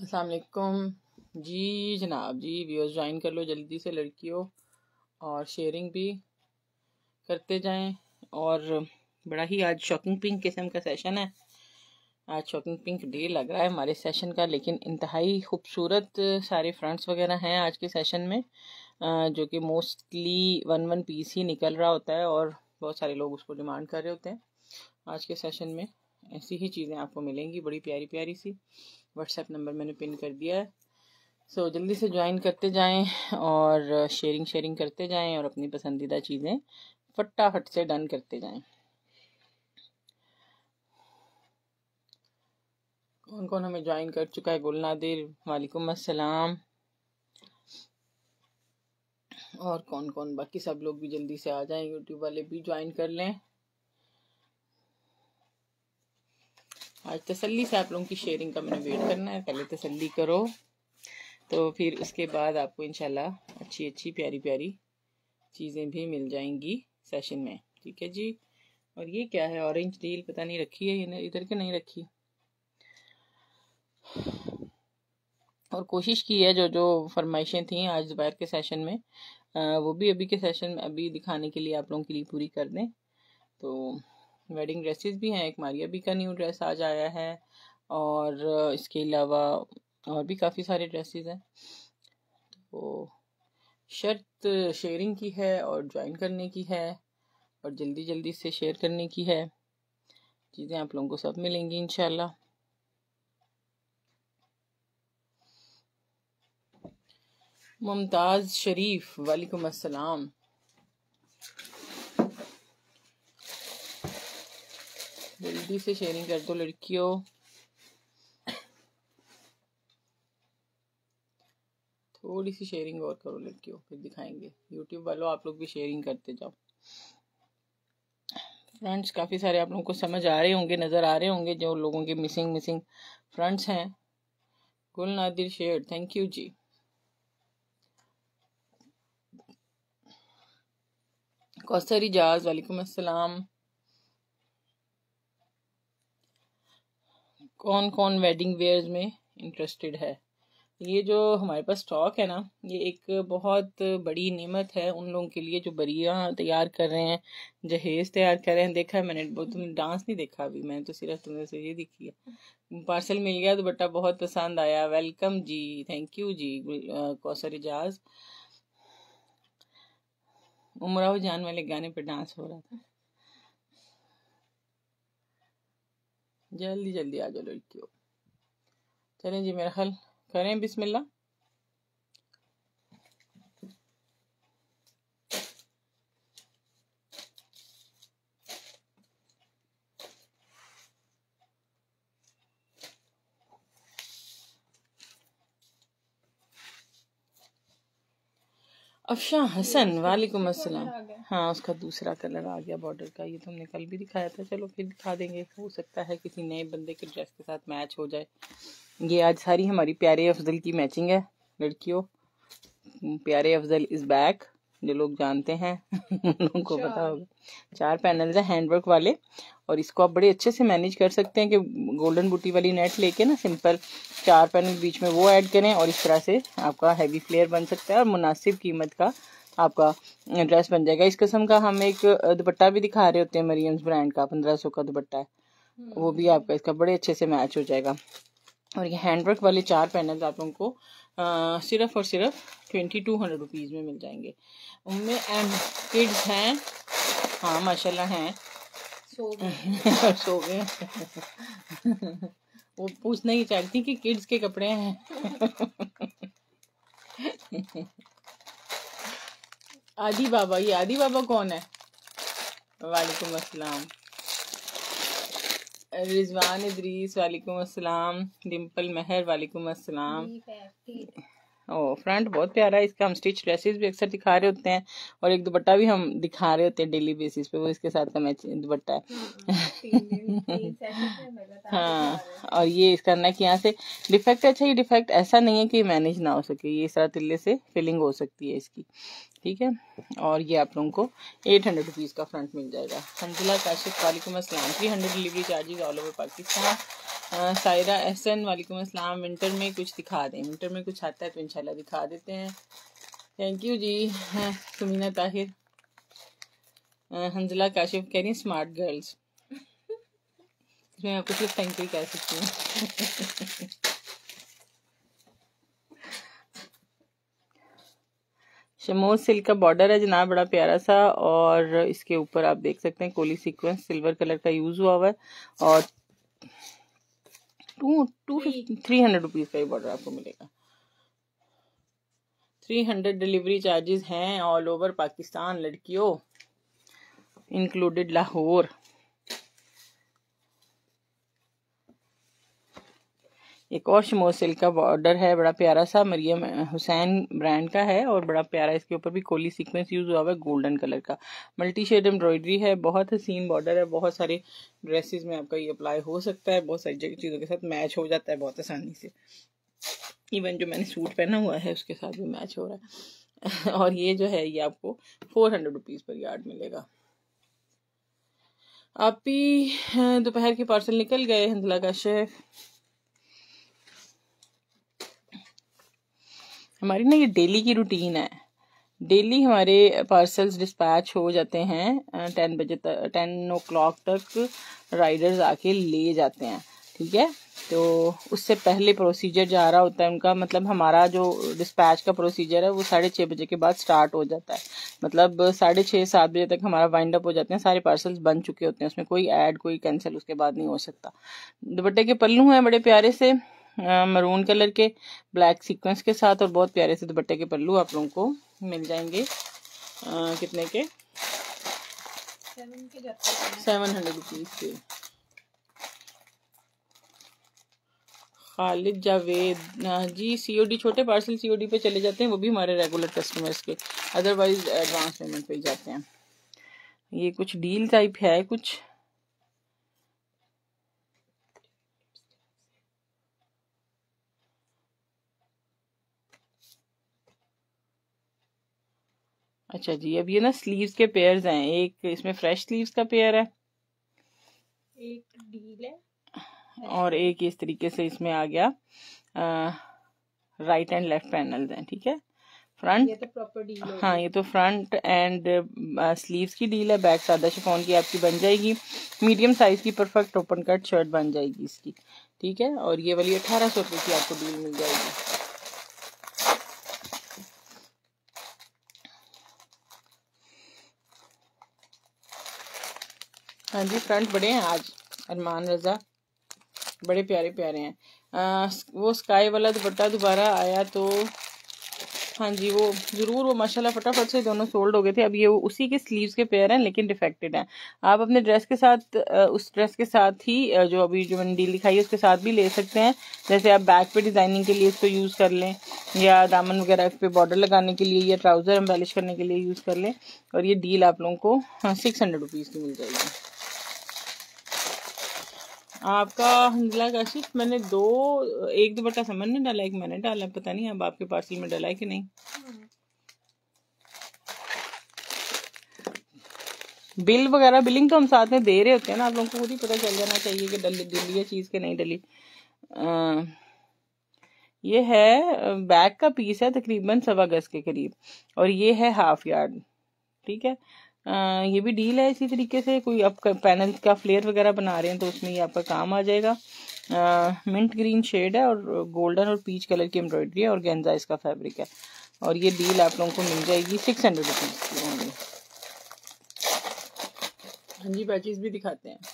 अस्सलाम वालेकुम जी जनाब जी। व्यूअर्स ज्वाइन कर लो जल्दी से लड़कियों, और शेयरिंग भी करते जाएं। और बड़ा ही आज शॉकिंग पिंक किस्म का सेशन है। आज शॉकिंग पिंक डे लग रहा है हमारे सेशन का, लेकिन इंतहाई खूबसूरत सारे फ्रंट्स वगैरह हैं आज के सेशन में, जो कि मोस्टली वन पीस ही निकल रहा होता है और बहुत सारे लोग उसको डिमांड कर रहे होते हैं। आज के सेशन में ऐसी ही चीज़ें आपको मिलेंगी, बड़ी प्यारी प्यारी सी। व्हाट्सएप नंबर मैंने पिन कर दिया है, सो जल्दी से ज्वाइन करते जाएं और शेयरिंग करते जाएं और अपनी पसंदीदा चीज़ें फटाफट से डन करते जाएं। कौन कौन हमें ज्वाइन कर चुका है? गुलनादिर वालेकुम अस्सलाम। और कौन कौन, बाकी सब लोग भी जल्दी से आ जाएं, यूट्यूब वाले भी ज्वाइन कर लें। आज तसल्ली से आप लोगों की शेयरिंग का मैंने वेट करना है, पहले तसल्ली करो तो फिर उसके बाद आपको इंशाल्लाह अच्छी अच्छी प्यारी प्यारी चीज़ें भी मिल जाएंगी सेशन में। ठीक है जी। और ये क्या है? ऑरेंज डील पता नहीं रखी है इधर के नहीं रखी। और कोशिश की है जो जो फरमाइशें थी आज दोपहर के सेशन में, वो भी अभी के सेशन में अभी दिखाने के लिए आप लोगों के लिए पूरी कर दें। तो वेडिंग ड्रेसेस भी हैं, एक मारिया बी का न्यू ड्रेस आज आया है, और इसके अलावा और भी काफ़ी सारे ड्रेसेस हैं। तो शर्त शेयरिंग की है और ज्वाइन करने की है, और जल्दी जल्दी से शेयर करने की है। चीज़ें आप लोगों को सब मिलेंगी इंशाल्लाह। मुमताज़ शरीफ वालेकुम अस्सलाम। जल्दी से शेयरिंग कर दो लड़कियों। थोड़ी सी शेयरिंग और करो लड़कियों, फिर दिखाएंगे। यूट्यूब वालों आप लोग भी शेयरिंग करते जाओ। फ्रंट्स काफ़ी सारे आप लोगों को समझ आ रहे होंगे, नज़र आ रहे होंगे जो लोगों के मिसिंग फ्रंट्स हैं। गुल नादिर शेयर, थैंक यू जी। कौसर इजाज वालेकुम अस्सलाम। कौन कौन वेडिंग वेयर्स में इंटरेस्टेड है? ये जो हमारे पास स्टॉक है ना, ये एक बहुत बड़ी नेमत है उन लोगों के लिए जो बरिया तैयार कर रहे हैं, जहेज तैयार कर रहे हैं। देखा है मैंने, तुमने डांस नहीं देखा अभी, मैंने तो सिर्फ तुमने से ये देखी है। पार्सल मिल गया, दुपट्टा बहुत पसंद आया, welcome ji, thank you ji. Kausar Ijaz, Umrao Jaan वाले गाने पर डांस हो रहा था। जल्दी जल्दी आ जाओ लड़कियों। चलें जी, मेरा ख्याल करें बिस्मिल्लाह। अफशा हसन वालेकुम अस्सलाम। हाँ, उसका दूसरा कलर आ गया बॉर्डर का, ये तो हमने कल भी दिखाया था। चलो फिर दिखा देंगे, हो सकता है किसी नए बंदे के ड्रेस के साथ मैच हो जाए। ये आज सारी हमारी प्यारे अफजल की मैचिंग है लड़कियों। प्यारे अफजल इज बैक, जो लोग जानते हैं उन लोगों को पता होगा। 4 पैनल्स हैं हैंडवर्क वाले, और इसको आप बड़े अच्छे से मैनेज कर सकते हैं कि गोल्डन बूटी वाली नेट लेके ना सिंपल 4 पैनल बीच में वो ऐड करें, और इस तरह से आपका हैवी फ्लेयर बन सकता है और मुनासिब कीमत का आपका ड्रेस बन जाएगा। इस किस्म का हम एक दुपट्टा भी दिखा रहे होते हैं, मरियम्स ब्रांड का 1500 का दुपट्टा है, वो भी आपका इसका बड़े अच्छे से मैच हो जाएगा। और ये हैंडवर्क वाले 4 पैनल आप लोगों को सिर्फ और सिर्फ 2200 रुपीज़ में मिल जाएंगे। उनमें एंड किड्स हैं, हाँ माशाल्लाह हैं, सो गए वो पूछना ही चाहती कि किड्स के कपड़े हैं आदि बाबा, ये आदि बाबा कौन है? वालेकुम अस्सलाम। रिजवान इदरीस वालेकुम अस्सलाम। डिम्पल महर वालेकुम अस्सलाम। ओ, फ्रंट बहुत प्यारा है इसका। हम स्टिच ड्रेसेस भी अक्सर दिखा रहे होते हैं, और एक दुपट्टा भी हम दिखा रहे होते हैं डेली बेसिस पे, वो इसके साथ का मैच दुपट्टा है हाँ, और ये इसका नेक यहाँ से डिफेक्ट है। अच्छा, ये डिफेक्ट ऐसा नहीं है कि मैनेज ना हो सके, ये इस तरह तिल्ले से फिलिंग हो सकती है इसकी। ठीक है, और ये आप लोगों को 800 रुपीज़ का फ्रंट मिल जाएगा। हंजिला काशिफ वालेकुम अस्सलाम। 300 delivery charges all over Pakistan. Saira Ehsan वालेकुम अस्सलाम। विंटर में कुछ दिखा दें, विंटर में कुछ आता है तो इंशाल्लाह दिखा देते हैं। Thank you ji. सुमीना ताहिर, हंजला काशिफ कह रही स्मार्ट गर्ल्स, इसमें आप कुछ थैंक यू कह सकती हैं। शमोज सिल्क का बॉर्डर है जनाब, बड़ा प्यारा सा, और इसके ऊपर आप देख सकते हैं कोली सीक्वेंस सिल्वर कलर का यूज हुआ हुआ है, और 300 रुपीज का ये बॉर्डर आपको मिलेगा। 300 डिलीवरी चार्जेस हैं ऑल ओवर पाकिस्तान लड़कियों, इंक्लूडेड लाहौर। एक और शमोज सिल्क का बॉर्डर है बड़ा प्यारा सा, मरियम हुसैन ब्रांड का है, और बड़ा प्यारा, इसके ऊपर भी कोली सीक्वेंस यूज हुआ हुआ है गोल्डन कलर का, मल्टी शेड एम्ब्रॉयडरी है, बहुत हसीन बॉर्डर है, बहुत सारे ड्रेसेस में आपका ये अप्लाई हो सकता है, बहुत सारी चीज़ों के साथ मैच हो जाता है बहुत आसानी से। इवन जो मैंने सूट पहना हुआ है उसके साथ भी मैच हो रहा है। और ये जो है ये आपको 400 रुपीज़ पर यार्ड मिलेगा। आप ही दोपहर के पार्सल निकल गए हंदला का शेफ। हमारी ना ये डेली की रूटीन है, डेली हमारे पार्सल्स डिस्पैच हो जाते हैं 10 o'clock तक राइडर्स आके ले जाते हैं, ठीक है। तो उससे पहले प्रोसीजर जा रहा होता है उनका, मतलब हमारा जो डिस्पैच का प्रोसीजर है वो 6:30 बजे के बाद स्टार्ट हो जाता है, मतलब 6:30-7 बजे तक हमारा वाइंड अप हो जाते हैं, सारे पार्सल्स बन चुके होते हैं, उसमें कोई ऐड कोई कैंसिल उसके बाद नहीं हो सकता। दुपट्टे के पल्लू हैं बड़े प्यारे से मरून कलर के ब्लैक सीक्वेंस के साथ, और बहुत प्यारे से दुपट्टे के पल्लू आप लोगों को मिल जाएंगे। कितने के? 700 रुपीज के। खालिद जावेद जी, सीओडी छोटे पार्सल सीओडी पे चले जाते हैं, वो भी हमारे रेगुलर कस्टमर्स के, अदरवाइज एडवांस पेमेंट पे ही जाते हैं। ये कुछ डील टाइप है कुछ, अच्छा जी। अब ये ना स्लीव्स के पेयर्स हैं, एक इसमें फ्रेश स्लीव्स का पेयर है, एक डील है, और एक इस तरीके से इसमें आ गया राइट एंड लेफ्ट पैनल्स हैं, ठीक है। फ्रंट, ये तो प्रॉपर डील है। हाँ ये तो फ्रंट एंड स्लीव्स की डील है, बैक सादा शिफॉन की आपकी बन जाएगी, मीडियम साइज की परफेक्ट ओपन कट शर्ट बन जाएगी इसकी, ठीक है। और ये वाली 1800 रुपये की आपको डील मिल जाएगी। हाँ जी, फ्रंट बड़े हैं आज, अरमान रजा बड़े प्यारे प्यारे हैं। वो स्काई वाला दुपट्टा दोबारा आया तो हाँ जी वो ज़रूर, वो माशाल्लाह फटाफट से दोनों सोल्ड हो गए थे। अब ये उसी के स्लीव्स के पेयर हैं लेकिन डिफेक्टेड हैं। आप अपने ड्रेस के साथ उस ड्रेस के साथ ही जो अभी जो मैंने डील दिखाई है उसके साथ भी ले सकते हैं। जैसे आप बैक पे डिज़ाइनिंग के लिए इसको यूज़ कर लें, या दामन वगैरह पे बॉर्डर लगाने के लिए, या ट्राउज़र एम्बेलिश करने के लिए यूज़ कर लें। और ये डील आप लोगों को 600 रुपीज़ की मिल जाएगी। आपका हंजला काशिफ, मैंने एक दुपट्टा समन ने डाला, एक मैंने डाला, पता नहीं अब आपके पार्सल में डाला है कि नहीं। बिल वगैरह बिलिंग तो हम साथ में दे रहे होते हैं ना, आप लोगों को खुद ही पता चल जाना चाहिए कि डली है चीज़ के नहीं डली। ये है बैक का पीस है तकरीबन 1.25 गज के करीब, और ये है हाफ यार्ड, ठीक है। ये भी डील है इसी तरीके से, कोई आप पैनल का फ्लेयर वगैरह बना रहे हैं तो उसमें ये आपका काम आ जाएगा। मिंट ग्रीन शेड है, और गोल्डन और पीच कलर की एम्ब्रॉयडरी है, और गेंजा इसका फैब्रिक है, और ये डील आप लोगों को मिल जाएगी 600 रुपीज़ की होंगी। हाँ जी, बैचेस भी दिखाते हैं।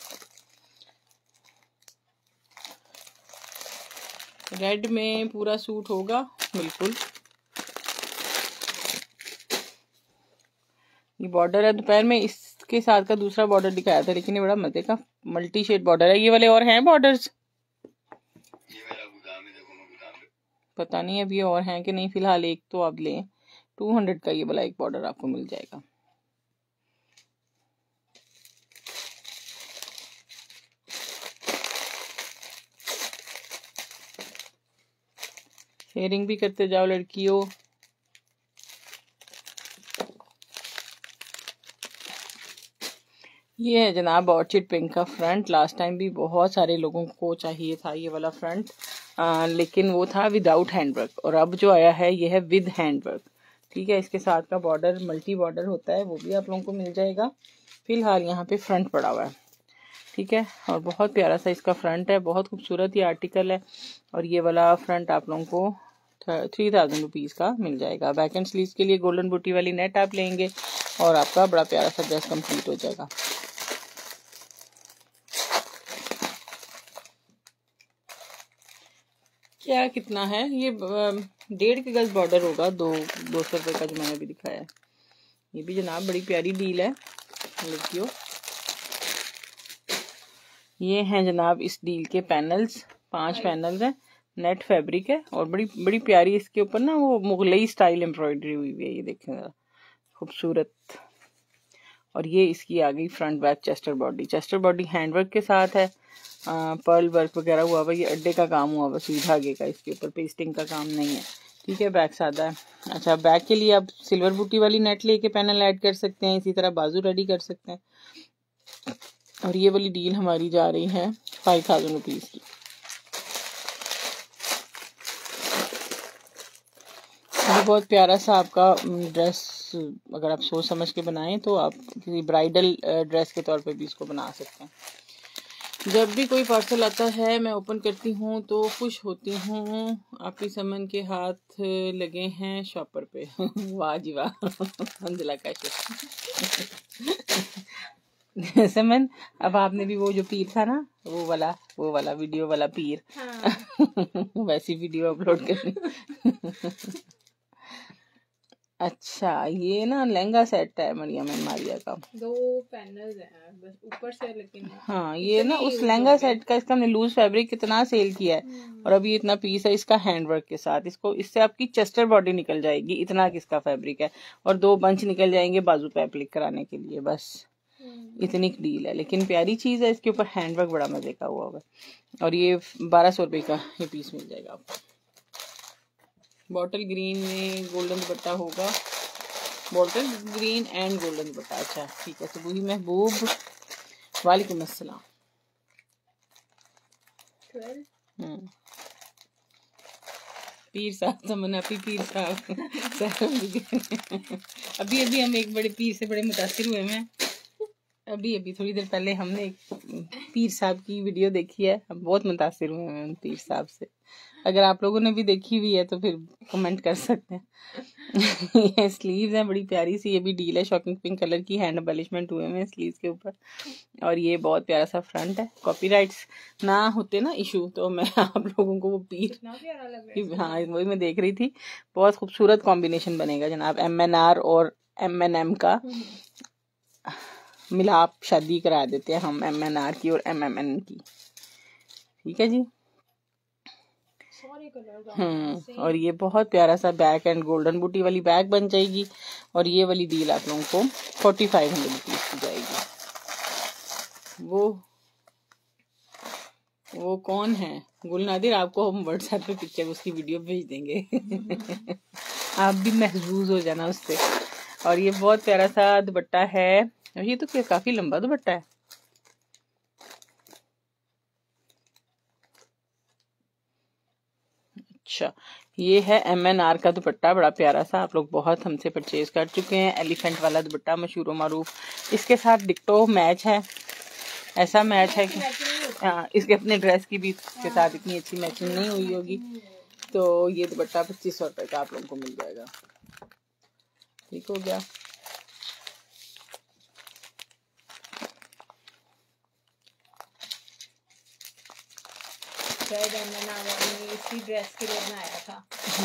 रेड में पूरा सूट होगा बिल्कुल। ये बॉर्डर है, दोपहर में इसके साथ का दूसरा बॉर्डर दिखाया था लेकिन ये बड़ा मजे का मल्टी शेड बॉर्डर है। ये वाले और हैं बॉर्डर्स, पता नहीं अभी और हैं कि नहीं, फिलहाल एक तो आप लें। 200 का ये वाला एक बॉर्डर आपको मिल जाएगा। शेयरिंग भी करते जाओ लड़कियों। ये है जनाब ऑर्चिड पिंक का फ्रंट। लास्ट टाइम भी बहुत सारे लोगों को चाहिए था ये वाला फ्रंट, लेकिन वो था विदाउट हैंडवर्क, और अब जो आया है ये है विद हैंडवर्क। ठीक है, इसके साथ का बॉर्डर मल्टी बॉर्डर होता है, वो भी आप लोगों को मिल जाएगा। फिलहाल यहाँ पे फ्रंट पड़ा हुआ है। ठीक है, और बहुत प्यारा सा इसका फ्रंट है, बहुत खूबसूरत ये आर्टिकल है। और ये वाला फ्रंट आप लोगों को 3000 रुपीज़ का मिल जाएगा। बैक एंड स्लीव्स के लिए गोल्डन बूटी वाली नेट आप लेंगे और आपका बड़ा प्यारा सा ड्रेस कंप्लीट हो जाएगा। क्या कितना है ये? 1.5 गज बॉर्डर होगा, 200 रुपये का जो मैंने अभी दिखाया है। ये भी जनाब बड़ी प्यारी डील है लड़कियों। ये हैं जनाब इस डील के पैनल्स, 5 पैनल्स हैं, नेट फैब्रिक है और बड़ी बड़ी प्यारी इसके ऊपर ना वो मुगलई स्टाइल एम्ब्रॉयडरी हुई है। ये देखें जरा, खूबसूरत। और ये इसकी आ गई front back chester body. Chester body handwork के साथ है, पर्ल वर्क वगैरह हुआ हुआ, ये अड्डे का काम हुआ हुआ, सुई धागे का, इसके ऊपर पेस्टिंग का काम नहीं है। ठीक है, बैक सादा है। अच्छा, बैक के लिए आप सिल्वर बूटी वाली नेट लेके पैनल ऐड कर सकते हैं, इसी तरह बाजू रेडी कर सकते हैं। और ये वाली डील हमारी जा रही है 5000 रुपीज़ की। बहुत प्यारा सा आपका ड्रेस, अगर आप सोच समझ के बनाएं तो आप किसी ब्राइडल ड्रेस के तौर पे भी इसको बना सकते हैं। जब भी कोई पार्सल आता है मैं ओपन करती हूँ तो खुश होती हूँ। आपकी समन के हाथ लगे हैं शॉपर पे। वाह जी वाह। अंजला का समन, अब आपने भी वो जो पीर था ना, वो वाला वीडियो वाला पीर, हाँ। वैसी वीडियो अपलोड करनी। अच्छा, ये ना लहंगा सेट है मरियम एंड मारिया का, 2 पैनल्स हैं बस ऊपर से, लेकिन हाँ ये ना उस लहंगा सेट का इसका हमने लूज फैब्रिक कितना सेल किया है, और अभी ये इतना पीस है इसका हैंडवर्क के साथ। इसको इससे आपकी चेस्टर बॉडी निकल जाएगी, इतना किसका फैब्रिक है, और 2 बंच निकल जाएंगे बाजू पे एप्लिक कराने के लिए, बस इतनी डील है। लेकिन प्यारी चीज है, इसके ऊपर हैंडवर्क बड़ा मजे का हुआ होगा। और ये 1200 रुपये का ये पीस मिल जाएगा आपको। बॉटल ग्रीन में गोल्डन दुपट्टा होगा, बॉटल ग्रीन एंड गोल्डन दुपट्टा। अच्छा ठीक है, सुबह महबूब, वालेकुम अस्सलाम। पीर साहब तमन्ना पीर साहब। अभी हम एक बड़े पीर से बड़े मुतासिर हुए हैं। अभी थोड़ी देर पहले हमने एक पीर साहब की वीडियो देखी है, हम बहुत मुतासिर हुए हैं उन पीर साहब से। अगर आप लोगों ने भी देखी हुई है तो फिर कमेंट कर सकते हैं। ये स्लीव्स हैं बड़ी प्यारी सी, ये भी डील है, शॉकिंग पिंक कलर की, हैंड एम्बेलिशमेंट हुए हैं स्लीव्स के ऊपर। और ये बहुत प्यारा सा फ्रंट है। कॉपीराइट्स ना होते ना इशू तो मैं आप लोगों को वो पीर, हाँ वही मैं देख रही थी। बहुत खूबसूरत कॉम्बिनेशन बनेगा जनाब, MNR और MNM का मिलाप शादी करा देते हैं हम, MNR की और MMN की। ठीक है जी। और ये बहुत प्यारा सा बैक एंड गोल्डन बूटी वाली बैग बन जाएगी। और ये वाली डील आप लोगों को 4500 रुपीज की जाएगी। वो कौन है? गुलनादिर, आपको हम व्हाट्सएप पे पिक्चर उसकी वीडियो भेज देंगे। आप भी महसूस हो जाना उससे। और ये बहुत प्यारा सा दुपट्टा है, ये तो काफी लंबा दुपट्टा है। अच्छा, ये है MNR का दुपट्टा, बड़ा प्यारा सा, आप लोग बहुत हमसे परचेज कर चुके हैं। एलिफेंट वाला दुपट्टा मशहूर मारूफ। इसके साथ डिक्टो मैच है, ऐसा मैच है कि इसके अपने ड्रेस की भी इसके साथ इतनी अच्छी मैचिंग नहीं हुई होगी। तो ये दुपट्टा 2500 रुपये का आप लोगों को मिल जाएगा। ठीक हो गया। इसी ड्रेस के लिए बनाया था।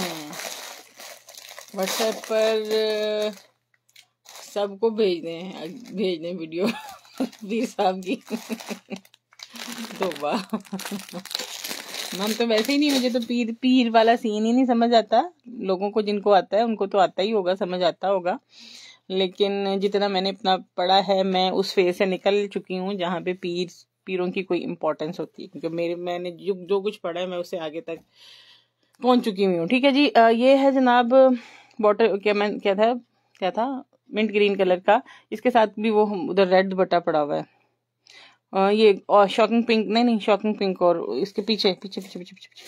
व्हाट्सएप पर सबको भेज दें वीडियो पीर साहब की। तो वाह, हम तो वैसे ही नहीं, मुझे तो पीर वाला सीन ही नहीं समझ आता। लोगों को जिनको आता है उनको तो आता ही होगा, समझ आता होगा। लेकिन जितना मैंने अपना पढ़ा है, मैं उस फेज से निकल चुकी हूँ जहाँ पे पीरों की कोई इम्पोर्टेंस होती है, क्योंकि मैंने जो कुछ पढ़ा है मैं उससे आगे तक पहुंच चुकी हुई हूँ। ठीक है जी। ये है जनाब बॉटल, क्या था मिंट ग्रीन कलर का, इसके साथ भी वो उधर रेड दुपट्टा पड़ा हुआ है। ये और शॉकिंग पिंक, नहीं शॉकिंग पिंक, और इसके पीछे पीछे पीछे पीछे पीछे,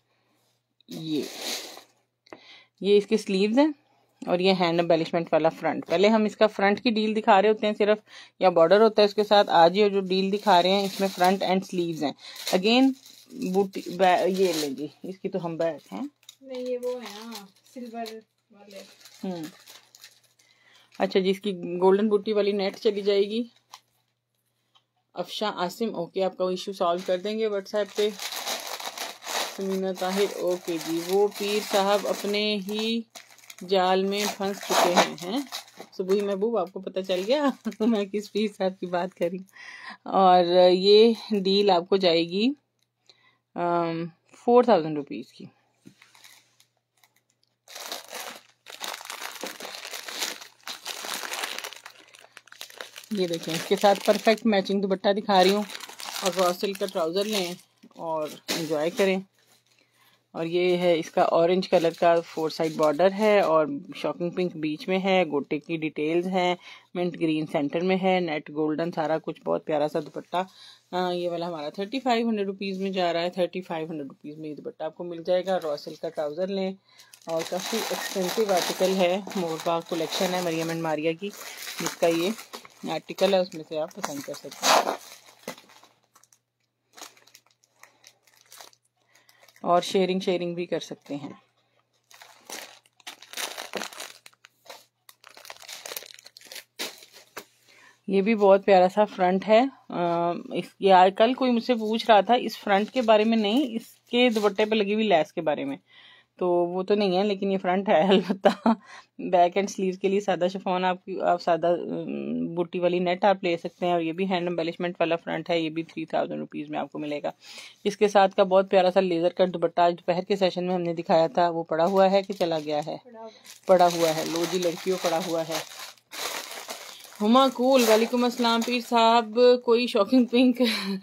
ये इसकी स्लीव्स हैं और ये हैंड एम्बेलिशमेंट वाला फ्रंट। पहले हम इसका फ्रंट की डील दिखा रहे होते हैं सिर्फ, या बॉर्डर होता है उसके साथ। आज ये जो डील दिखा रहे हैं इसमें फ्रंट एंड स्लीव्स हैं। अगेन बूटी ये ले जी, इसकी तो हम बैक हैं, नहीं ये वो है ना सिल्वर वाले। अच्छा जी, इसकी गोल्डन बूटी वाली नेट चली जाएगी। अफशा आसिम, ओके, आपका इशू सॉल्व कर देंगे व्हाट्सएप पे। समीना ताहिर, ओके जी, वो पीर साहब अपने ही जाल में फंस चुके हैं। सुबह महबूब, आपको पता चल गया मैं किस पीर साहब की बात कर रही हूँ। और ये डील आपको जाएगी 4000 रुपीज़ की। ये देखें, इसके साथ परफेक्ट मैचिंग दुपट्टा दिखा रही हूँ, और रॉ सिल्क का ट्राउज़र लें और एंजॉय करें। और ये है इसका ऑरेंज कलर का 4 साइड बॉर्डर है, और शॉकिंग पिंक बीच में है, गोटे की डिटेल्स हैं, मिंट ग्रीन सेंटर में है, नेट गोल्डन, सारा कुछ, बहुत प्यारा सा दुपट्टा। ये वाला हमारा 3500 रुपीज़ में जा रहा है। 3500 रुपीज़ में ये दुपट्टा आपको मिल जाएगा। रॉ सिल्क का ट्राउज़र लें, और काफ़ी एक्सपेंसिव आर्टिकल है, मोरबाग कलेक्शन है मरियम एंड मारिया की, जिसका ये आर्टिकल है, उसमें से आप पसंद कर सकते हैं। और शेयरिंग भी कर सकते हैं। ये भी बहुत प्यारा सा फ्रंट है। यार कल कोई मुझसे पूछ रहा था इस फ्रंट के बारे में, नहीं इसके दुपट्टे पे लगी हुई लेस के बारे में, तो वो तो नहीं है, लेकिन ये फ्रंट है अलबत्ता। बैक एंड स्लीव के लिए सादा शिफॉन आप सादा बूटी वाली नेट आप ले सकते हैं। और ये भी हैंड एम्बेलिशमेंट वाला फ्रंट है, ये भी 3000 रुपीज़ में आपको मिलेगा। इसके साथ का बहुत प्यारा सा लेजर कट दुपट्टा आज दोपहर के सेशन में हमने दिखाया था, वो पड़ा हुआ है कि चला गया है? पड़ा हुआ है। लो जी लड़कियों, पड़ा हुआ है। हुमा कूल, वालेकुम अस्सलाम पीर साहब, कोई शॉकिंग पिंक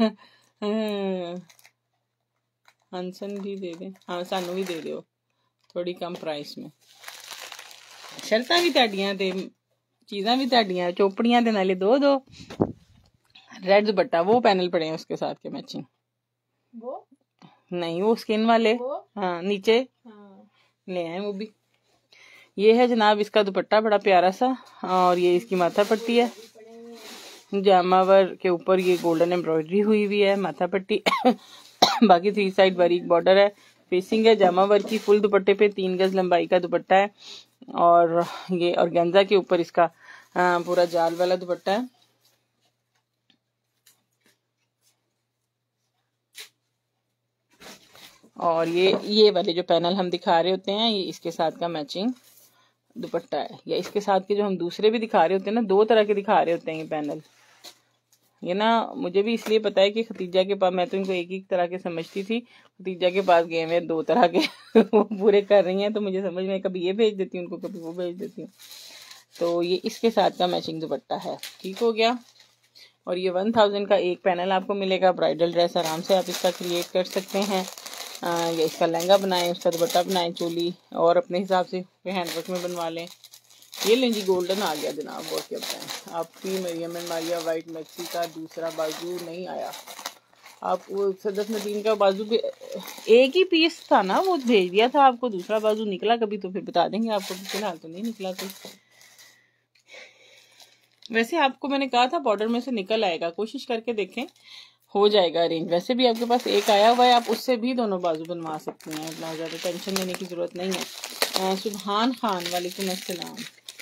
हंसन भी दे दें, हाँ सानू भी दे दो थोड़ी कम प्राइस में। शर्तां भी तुहाडियां ते चीज़ां भी तुहाडियां, चोपड़ियां दे नाले दो रेड दुपट्टा, वो पैनल पड़े हैं उसके साथ के मैचिंग। वो नहीं, वो स्किन वाले, हाँ नीचे ले आए वो भी। ये है जनाब इसका दुपट्टा, बड़ा प्यारा सा, और ये इसकी माथा पट्टी है, जामावर के ऊपर ये गोल्डन एम्ब्रॉयडरी हुई हुई है, माथा पट्टी बाकी 3 साइड बारीक बॉर्डर है, फेसिंग है जामावर की। फुल दुपट्टे पे 3 गज लंबाई का दुपट्टा है, और ये ऑर्गेन्जा के ऊपर इसका पूरा जाल वाला दुपट्टा है। और ये वाले जो पैनल हम दिखा रहे होते हैं, ये इसके साथ का मैचिंग दुपट्टा है, या इसके साथ के जो हम दूसरे भी दिखा रहे होते हैं ना, 2 तरह के दिखा रहे होते हैं ये पैनल। ये ना मुझे भी इसलिए पता है कि खतीजा के पास, मैं तो इनको एक ही तरह के समझती थी, खतीजा के पास गए हुए 2 तरह के वो पूरे कर रही हैं, तो मुझे समझ में कभी ये भेज देती हूँ उनको, कभी वो भेज देती हूँ। तो ये इसके साथ का मैचिंग दुपट्टा है, ठीक हो गया। और ये 1000 का एक पैनल आपको मिलेगा। ब्राइडल ड्रेस आराम से आप इसका क्रिएट कर सकते हैं, या इसका लहंगा बनाएं, उसका दुपट्टा बनाएं, चोली, और अपने हिसाब से हैंडवर्क में बनवा लें। ये लें जी, गोल्डन आ गया जनाब, और क्या बताएं। आपकी Maryam and Maria white maxi का दूसरा बाजू नहीं आया। आप वो सदफ नदीम का बाजू भी एक ही पीस था ना, वो भेज दिया था आपको, दूसरा बाजू निकला कभी तो फिर बता देंगे आपको, फिलहाल तो नहीं निकला। तो वैसे आपको मैंने कहा था बॉर्डर में से निकल आएगा, कोशिश करके देखें, हो जाएगा अरेंज। वैसे भी आपके पास एक आया हुआ है, आप उससे भी दोनों बाजू बनवा सकते हैं, इतना ज़्यादा टेंशन लेने की ज़रूरत नहीं है। सुबहान खान, वालेकुम अस्सलाम।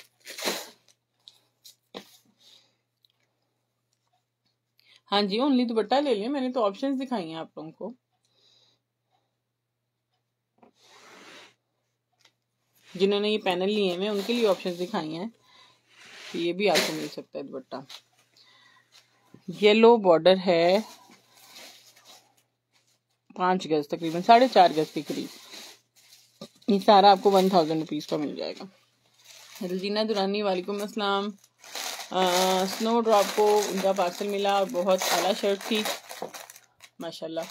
हाँ जी, ओनली दुपट्टा ले लिया मैंने, तो ऑप्शंस दिखाई हैं आप लोगों को। जिन्होंने ये पैनल लिए हैं उनके लिए ऑप्शंस दिखाई हैं, ये भी आपको मिल सकता है दुपट्टा। येलो बॉर्डर है, 5 गज, तकरीबन 4.5 गज के करीब। ये सारा आपको 1000 रुपीज़ का मिल जाएगा। रजीना दुरानी, वालेकुम अस्सलाम। स्नो ड्रॉप को उनका पार्सल मिला, और बहुत आला शर्ट थी माशाल्लाह।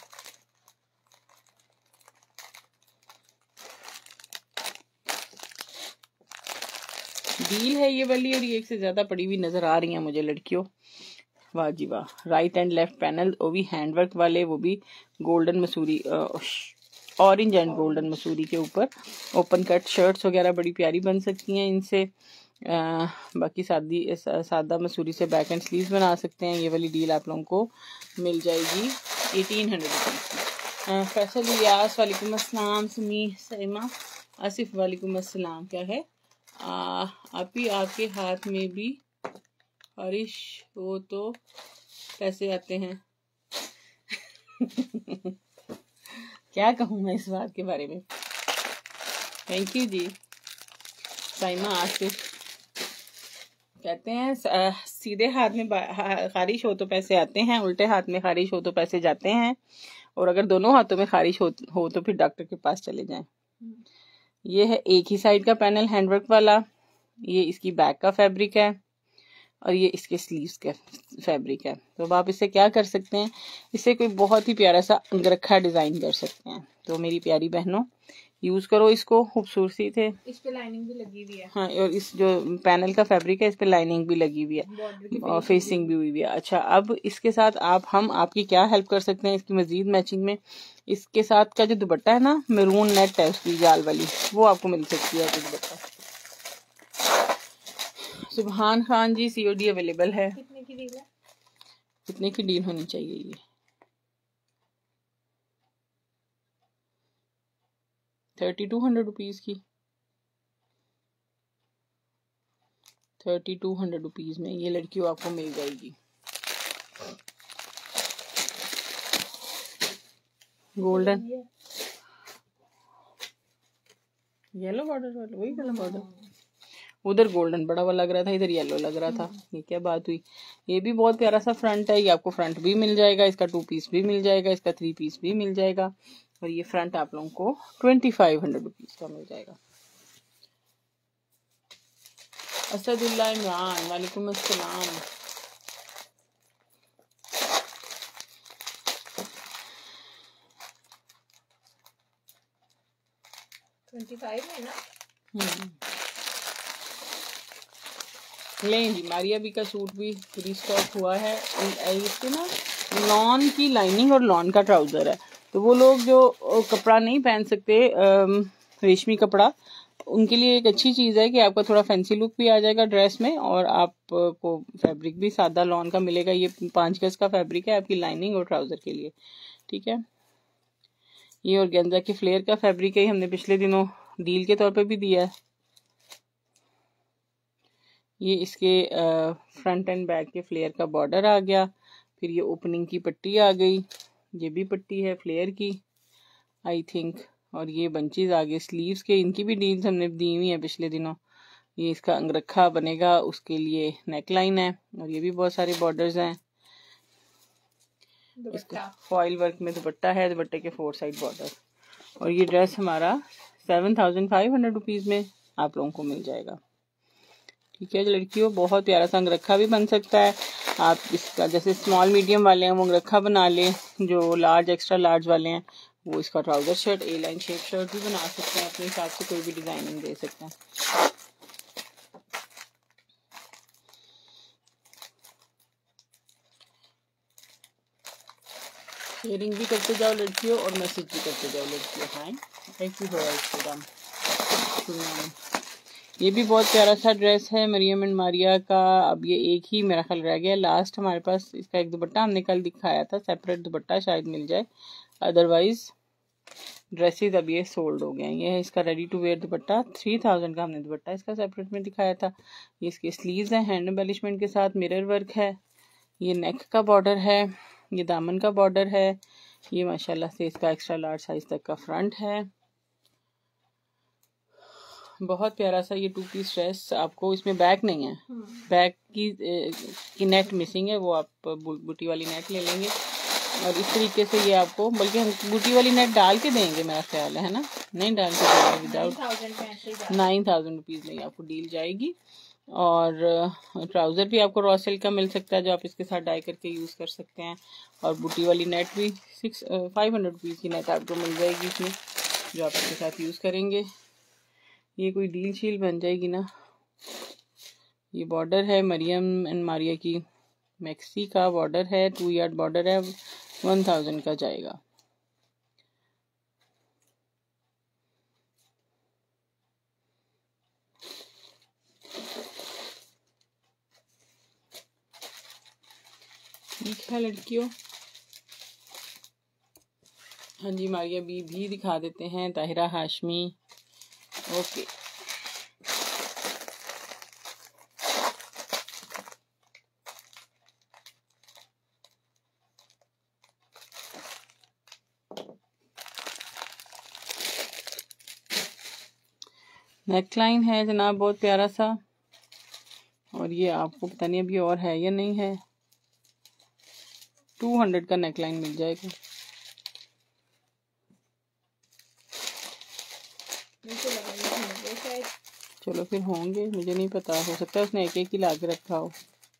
डील है ये वाली, और ये एक से ज्यादा पड़ी हुई नजर आ रही है मुझे लड़कियों। वाह जी वाह। राइट एंड लेफ्ट पैनल, वो भी हैंडवर्क वाले, वो भी गोल्डन मसूरी, ऑरेंज एंड गोल्डन मसूरी के ऊपर। ओपन कट शर्ट्स वगैरह बड़ी प्यारी बन सकती हैं इनसे। बाकी सादा मसूरी से बैक एंड स्लीव्स बना सकते हैं। ये वाली डील आप लोगों को मिल जाएगी 1800 रुपीज़ की। फैसल इलियास वालेकुम अस्सलाम। सुमी सैमा आसिफ वालेकुम अस्सलाम। क्या है आप ही, आपके हाथ में भी बारिश हो तो पैसे आते हैं। क्या कहूँ मैं इस बात के बारे में। Thank you ji. साइमा आसिफ कहते हैं सीधे हाथ में खारिश हो तो पैसे आते हैं, उल्टे हाथ में खारिश हो तो पैसे जाते हैं, और अगर दोनों हाथों में खारिश हो तो फिर डॉक्टर के पास चले जाएं। ये है एक ही साइड का पैनल हैंडवर्क वाला। ये इसकी बैक का फैब्रिक है और ये इसके स्लीव्स का फैब्रिक है। तो अब आप इससे क्या कर सकते हैं, इससे कोई बहुत ही प्यारा सा अंगरखा डिजाइन कर सकते हैं। तो मेरी प्यारी बहनों यूज करो इसको, खूबसूरती थे। इस पे लाइनिंग भी लगी हुई है। हाँ, और इस जो पैनल का फैब्रिक है इस पे लाइनिंग भी लगी हुई है और फेसिंग भी हुई हुई है। अच्छा, अब इसके साथ हम आपकी क्या हेल्प कर सकते हैं इसकी मजीद मैचिंग में। इसके साथ का जो दुपट्टा है ना, मैरून नेट है उसकी जाल वाली, वो आपको मिल सकती है दुपट्टा। सुभान खान जी COD अवेलेबल है। कितने की डील है? कितने की डील होनी चाहिए ये? 3200 रुपीज की। 3200 रुपीज में ये लड़कियों आपको मिल जाएगी। गोल्डन येलो बॉर्डर वाला, वही वाला बॉर्डर। उधर गोल्डन बड़ा वाला लग रहा था, इधर येलो लग रहा था। ये क्या बात हुई। ये भी बहुत प्यारा सा फ्रंट है। ये आपको फ्रंट भी मिल जाएगा, इसका 2 पीस भी मिल जाएगा, इसका 3 पीस भी मिल जाएगा। और ये फ्रंट आप लोगों को 2500 रुपीज का मिल जाएगा। असदुल्ला इमरान वालेकुम अस्सलाम। लें जी, मारिया बी का सूट भी रिस्टॉक हुआ है। इसके ना लॉन की लाइनिंग और लॉन का ट्राउजर है, तो वो लोग जो कपड़ा नहीं पहन सकते रेशमी कपड़ा, उनके लिए एक अच्छी चीज़ है कि आपका थोड़ा फैंसी लुक भी आ जाएगा ड्रेस में, और आपको फैब्रिक भी सादा लॉन का मिलेगा। ये 5 गज का फैब्रिक है आपकी लाइनिंग और ट्राउजर के लिए, ठीक है। ये ऑर्गेन्जा के फ्लेयर का फैब्रिक है, हमने पिछले दिनों डील के तौर पे भी दिया है। ये इसके फ्रंट एंड बैक के फ्लेयर का बॉर्डर आ गया। फिर ये ओपनिंग की पट्टी आ गई, ये भी पट्टी है फ्लेयर की आई थिंक। और ये बंचेज आ गए स्लीव्स के, इनकी भी डील्स हमने दी हुई है पिछले दिनों। ये इसका अंगरखा बनेगा, उसके लिए नेक लाइन है, और ये भी बहुत सारे बॉर्डर्स हैं। इसका फॉइल वर्क में दुपट्टा है, दुपट्टे के 4 साइड बॉर्डर। और ये ड्रेस हमारा 7500 रुपीज़ में आप लोगों को मिल जाएगा, ठीक है लड़कियों। बहुत प्यारा सा अंगरखा भी बन सकता है। आप इसका जैसे स्मॉल मीडियम वाले हैं वो अंगरखा बना लें, जो लार्ज एक्स्ट्रा लार्ज वाले हैं वो इसका trouser shirt A line shape shirt भी बना सकते हैं, अपने हिसाब से कोई भी डिजाइनिंग दे सकते हैं। शेयरिंग भी करते जाओ लड़कियों और मैसेज भी करते जाओ लड़कियों। हाँ, थैंक यू फॉर। ये भी बहुत प्यारा सा ड्रेस है मरियम एंड मारिया का। अब ये एक ही मेरा ख्याल रह गया लास्ट हमारे पास। इसका एक दुपट्टा हमने कल दिखाया था, सेपरेट दुपट्टा शायद मिल जाए, अदरवाइज ड्रेसेस अब ये सोल्ड हो गए हैं। ये है इसका रेडी टू वेयर दुपट्टा, 3000 का हमने दुपट्टा इसका सेपरेट में दिखाया था। ये इसके स्लीव्स हैं हैंड एम्बेलिशमेंट के साथ, मिरर वर्क है। ये नेक का बॉर्डर है, ये दामन का बॉर्डर है। ये माशाल्लाह से इसका एक्स्ट्रा लार्ज साइज तक का फ्रंट है। बहुत प्यारा सा ये 2 पीस ड्रेस। आपको इसमें बैक नहीं है, बैक की नेट मिसिंग है, वो आप बूटी वाली नेट ले लेंगे। और इस तरीके से ये आपको, बल्कि हम बूटी वाली नेट डाल के देंगे मेरा ख्याल है ना, नहीं डाल के देंगे, विदाउट 9000 रुपीज़ में आपको डील जाएगी। और ट्राउज़र भी आपको रॉ सिल्क का मिल सकता है, जो आप इसके साथ डाई करके यूज़ कर सकते हैं। और बूटी वाली नेट भी 500 रुपीज़ की नेट आपको मिल जाएगी इसमें, जो आप इसके साथ यूज़ करेंगे। ये कोई डील शील बन जाएगी ना। ये बॉर्डर है मरियम एंड मारिया की मैक्सी का बॉर्डर है, 2 यार्ड बॉर्डर है, 1000 का जाएगा। ठीक है लड़कियों। हाँ जी, मारिया बी भी दिखा देते हैं, ताहिरा हाशमी। ओके, नेकलाइन है जनाब बहुत प्यारा सा, और ये आपको पता नहीं अभी और है या नहीं है। 200 का नेकलाइन मिल जाएगा। चलो फिर होंगे, मुझे नहीं पता, हो सकता है उसने एक एक ही ला के रखा हो।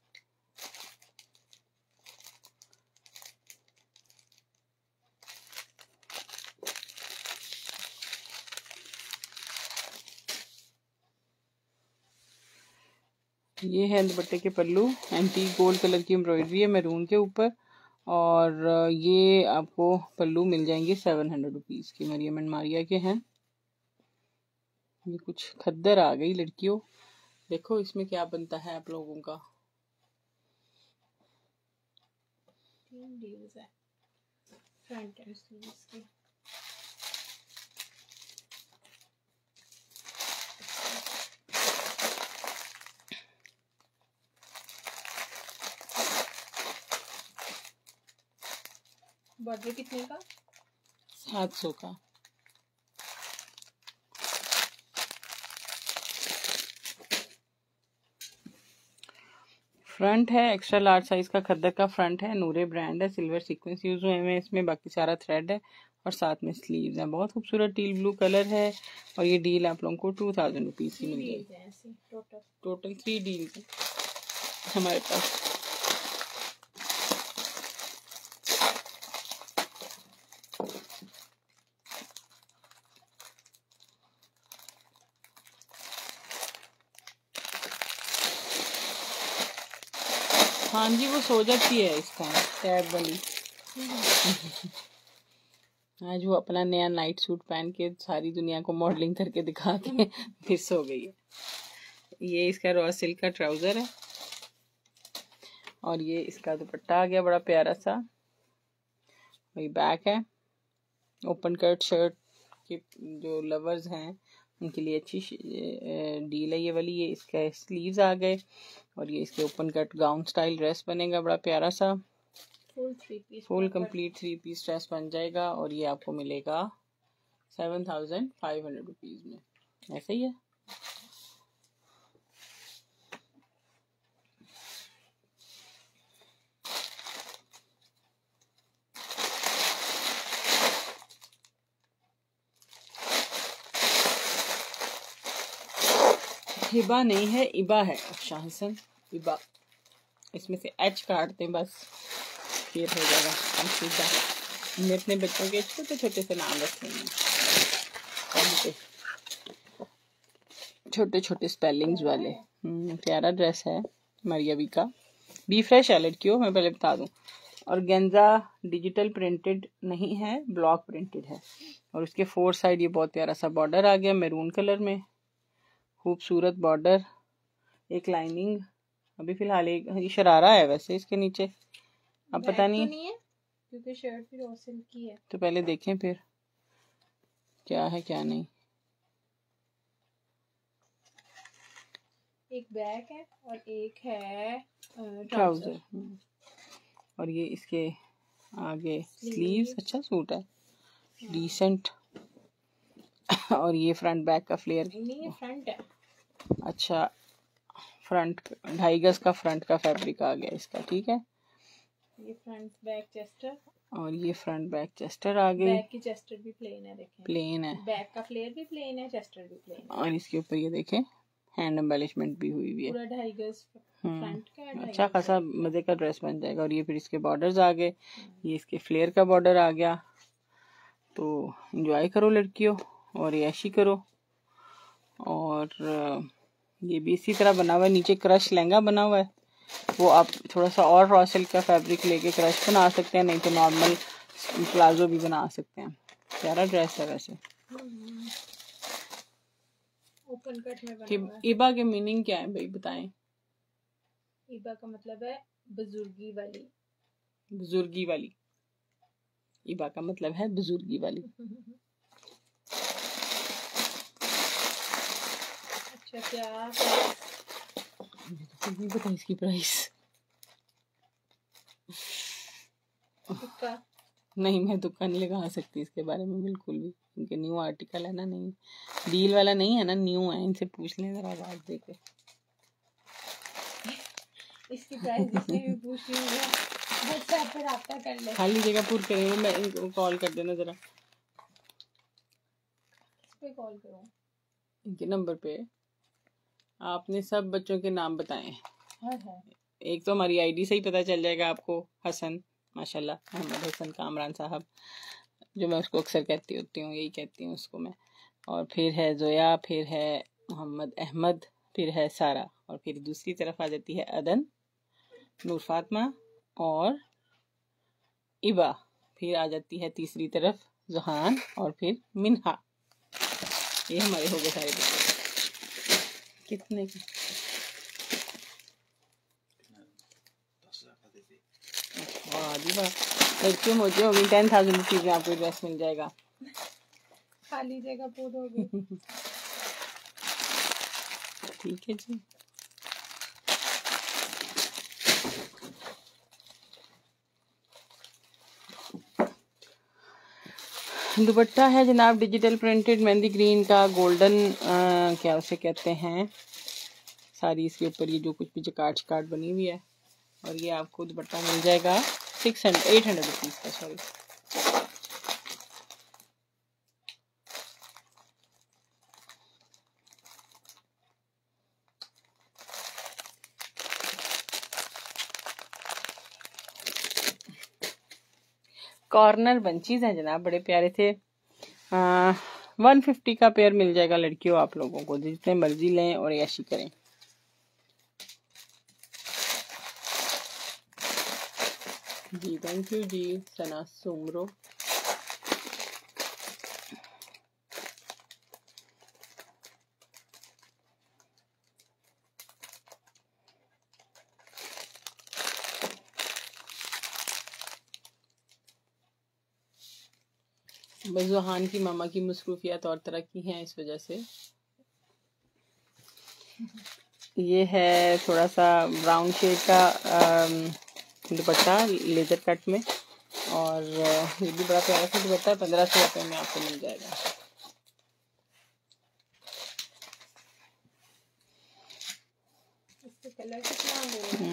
ये है दुपट्टे के पल्लू, एंटी गोल्ड कलर की एम्ब्रॉयडरी है मैरून के ऊपर, और ये आपको पल्लू मिल जाएंगे 700 रुपीज़ की, मरियम एंड मारिया के हैं। ये कुछ खद्दर आ गई लड़कियों, देखो इसमें क्या बनता है आप लोगों का। 3 डील्स है फ्रंट एंड स्लीव्स की। बॉर्डर कितने का? 700 का। फ्रंट है एक्स्ट्रा लार्ज साइज का खद्दर का फ्रंट है, नूरे ब्रांड है, सिल्वर सीक्वेंस यूज हुए हैं इसमें, बाकी सारा थ्रेड है, और साथ में स्लीव्स है। बहुत खूबसूरत टील ब्लू कलर है, और ये डील आप लोगों को 2000 रुपीज़ की मिल जाएगी। टोटल 3 डील्स है हमारे पास। हाँ जी, वो सो जाती है इस टाइम टैब वाली। आज वो अपना नया नाइट सूट पहन के सारी दुनिया को मॉडलिंग करके दिखा के फिर सो गई है। ये इसका रॉ सिल्क का ट्राउजर है, और ये इसका दुपट्टा आ गया बड़ा प्यारा सा, वही बैक है। ओपन कट शर्ट के जो लवर्स हैं उनके लिए अच्छी डील है ये वाली। ये इसका स्लीव्स आ गए, और ये इसके open cut gown style dress बनेगा बड़ा प्यारा सा, फुल कंप्लीट 3 पीस ड्रेस बन जाएगा, और ये आपको मिलेगा 7500 रुपीज में। ऐसा ही है। हिबा नहीं है, इबा है, शाह हसन इबा। इसमें से एच काट दें बस, फिर हो जाएगा सीधा। हमने अपने बच्चों के छोटे छोटे से नाम रखे हैं, छोटे छोटे स्पेलिंग्स वाले। प्यारा ड्रेस है मरियवी का, बी फ्रेश है लड़कियों, मैं पहले बता दूं। और गेंजा डिजिटल प्रिंटेड नहीं है, ब्लॉक प्रिंटेड है, और उसके 4 साइड ये बहुत प्यारा सा बॉर्डर आ गया मैरून कलर में, खूबसूरत बॉर्डर, एक लाइनिंग। अभी फिलहाल एक ये शरारा है वैसे इसके नीचे, अब पता नहीं, तो नहीं है क्योंकि शर्ट भी रॉ सिल्क की है, तो पहले देखें फिर क्या है क्या नहीं। एक बैक है और एक है ट्राउजर, और ये इसके आगे स्लीव्स। अच्छा सूट है, डिसेंट। और ये फ्रंट बैक का फ्लेयर, नहीं ये फ्रंट है। अच्छा, फ्रंट 2.5 गज का फ्रंट का फैब्रिक आ गया इसका, ठीक है। ये फ्रंट बैक चेस्टर, और ये फ्रंट बैक चेस्टर आ गई। बैक की चेस्टर भी प्लेन है, देखें प्लेन है, बैक का फ्लेयर भी प्लेन है, चेस्टर भी प्लेन है, और इसके ऊपर ये देखें हैंड एम्बेलिशमेंट भी हुई हुई है। पूरा 2.5 गज फ्रंट का, 2.5 अच्छा खासा मजे का ड्रेस बन जाएगा। और ये फिर इसके बॉर्डर्स आ गए, ये इसके फ्लेयर का बॉर्डर आ गया। तो एंजॉय करो लड़कियों, और ऐशी करो, और ये भी इसी तरह बना हुआ है, नीचे क्रश लहंगा बना हुआ है। वो आप थोड़ा सा और रॉ सिल्क का फैब्रिक लेके क्रश बना सकते हैं, नहीं तो नॉर्मल प्लाजो भी बना सकते हैं। प्यारा ड्रेस है वैसे। ओपन कट में बना हुआ है। इबा के मीनिंग क्या है भाई बताएं? इबा का मतलब है बुजुर्गी वाली। बुजुर्गी वाली, इबा का मतलब है बुजुर्गी वाली। अच्छा क्या नहीं पता इसकी प्राइस। नहीं, मैं तुक्का नहीं लगा सकती इसके बारे में बिल्कुल भी, क्योंकि न्यू आर्टिकल है ना, नहीं डील वाला नहीं है ना, न्यू है। इनसे पूछ लें जरा आवाज देके। इसकी प्राइस जितने भी पूछ रही हूँ व्हाट्सएप पे राब्ता कर ले। खाली जगह पूर करेंगे, मैं इनको कॉल कर देना जरा। किस पे कॉल करूँ? इनके नंबर पे। आपने सब बच्चों के नाम बताए। एक तो हमारी आईडी से ही पता चल जाएगा आपको। हसन, माशाल्लाह, मोहम्मद हसन कामरान साहब, जो मैं उसको अक्सर कहती होती हूँ, यही कहती हूँ उसको मैं। और फिर है जोया, फिर है मोहम्मद अहमद, फिर है सारा, और फिर दूसरी तरफ आ जाती है अदन, नूर फातिमा और इबा। फिर आ जाती है तीसरी तरफ जुहान और फिर मिन्हा। ये हमारे हो गए सारे बच्चे। कितने की? लड़कियों मोटी होगी 10,000 रुपीज में आपको ड्रेस मिल जाएगा। खाली जगह पूरी होगी। ठीक है जी। दुपट्टा है जनाब डिजिटल प्रिंटेड मेहंदी ग्रीन का, गोल्डन क्या उसे कहते हैं, सारी इसके ऊपर ये जो कुछ भी चकाट चकाट बनी हुई है। और ये आपको दुपट्टा मिल जाएगा 800 रुपीज़ का, सॉरी। कॉर्नर बंचीज हैं जनाब, बड़े प्यारे थे। 150 का पेयर मिल जाएगा लड़कियों आप लोगों को, जितने मर्जी लें और ऐशी करें। Ji thank you ji Sana Soomro. बस जुहान की मामा की मसरूफियात और तरह की हैं, इस वजह से। ये है थोड़ा सा ब्राउन शेड का दुपट्टा लेजर कट में, और ये भी बड़ा प्यारा सा दुपट्टा है। 1500 रुपये में आपको मिल जाएगा। कलर कितना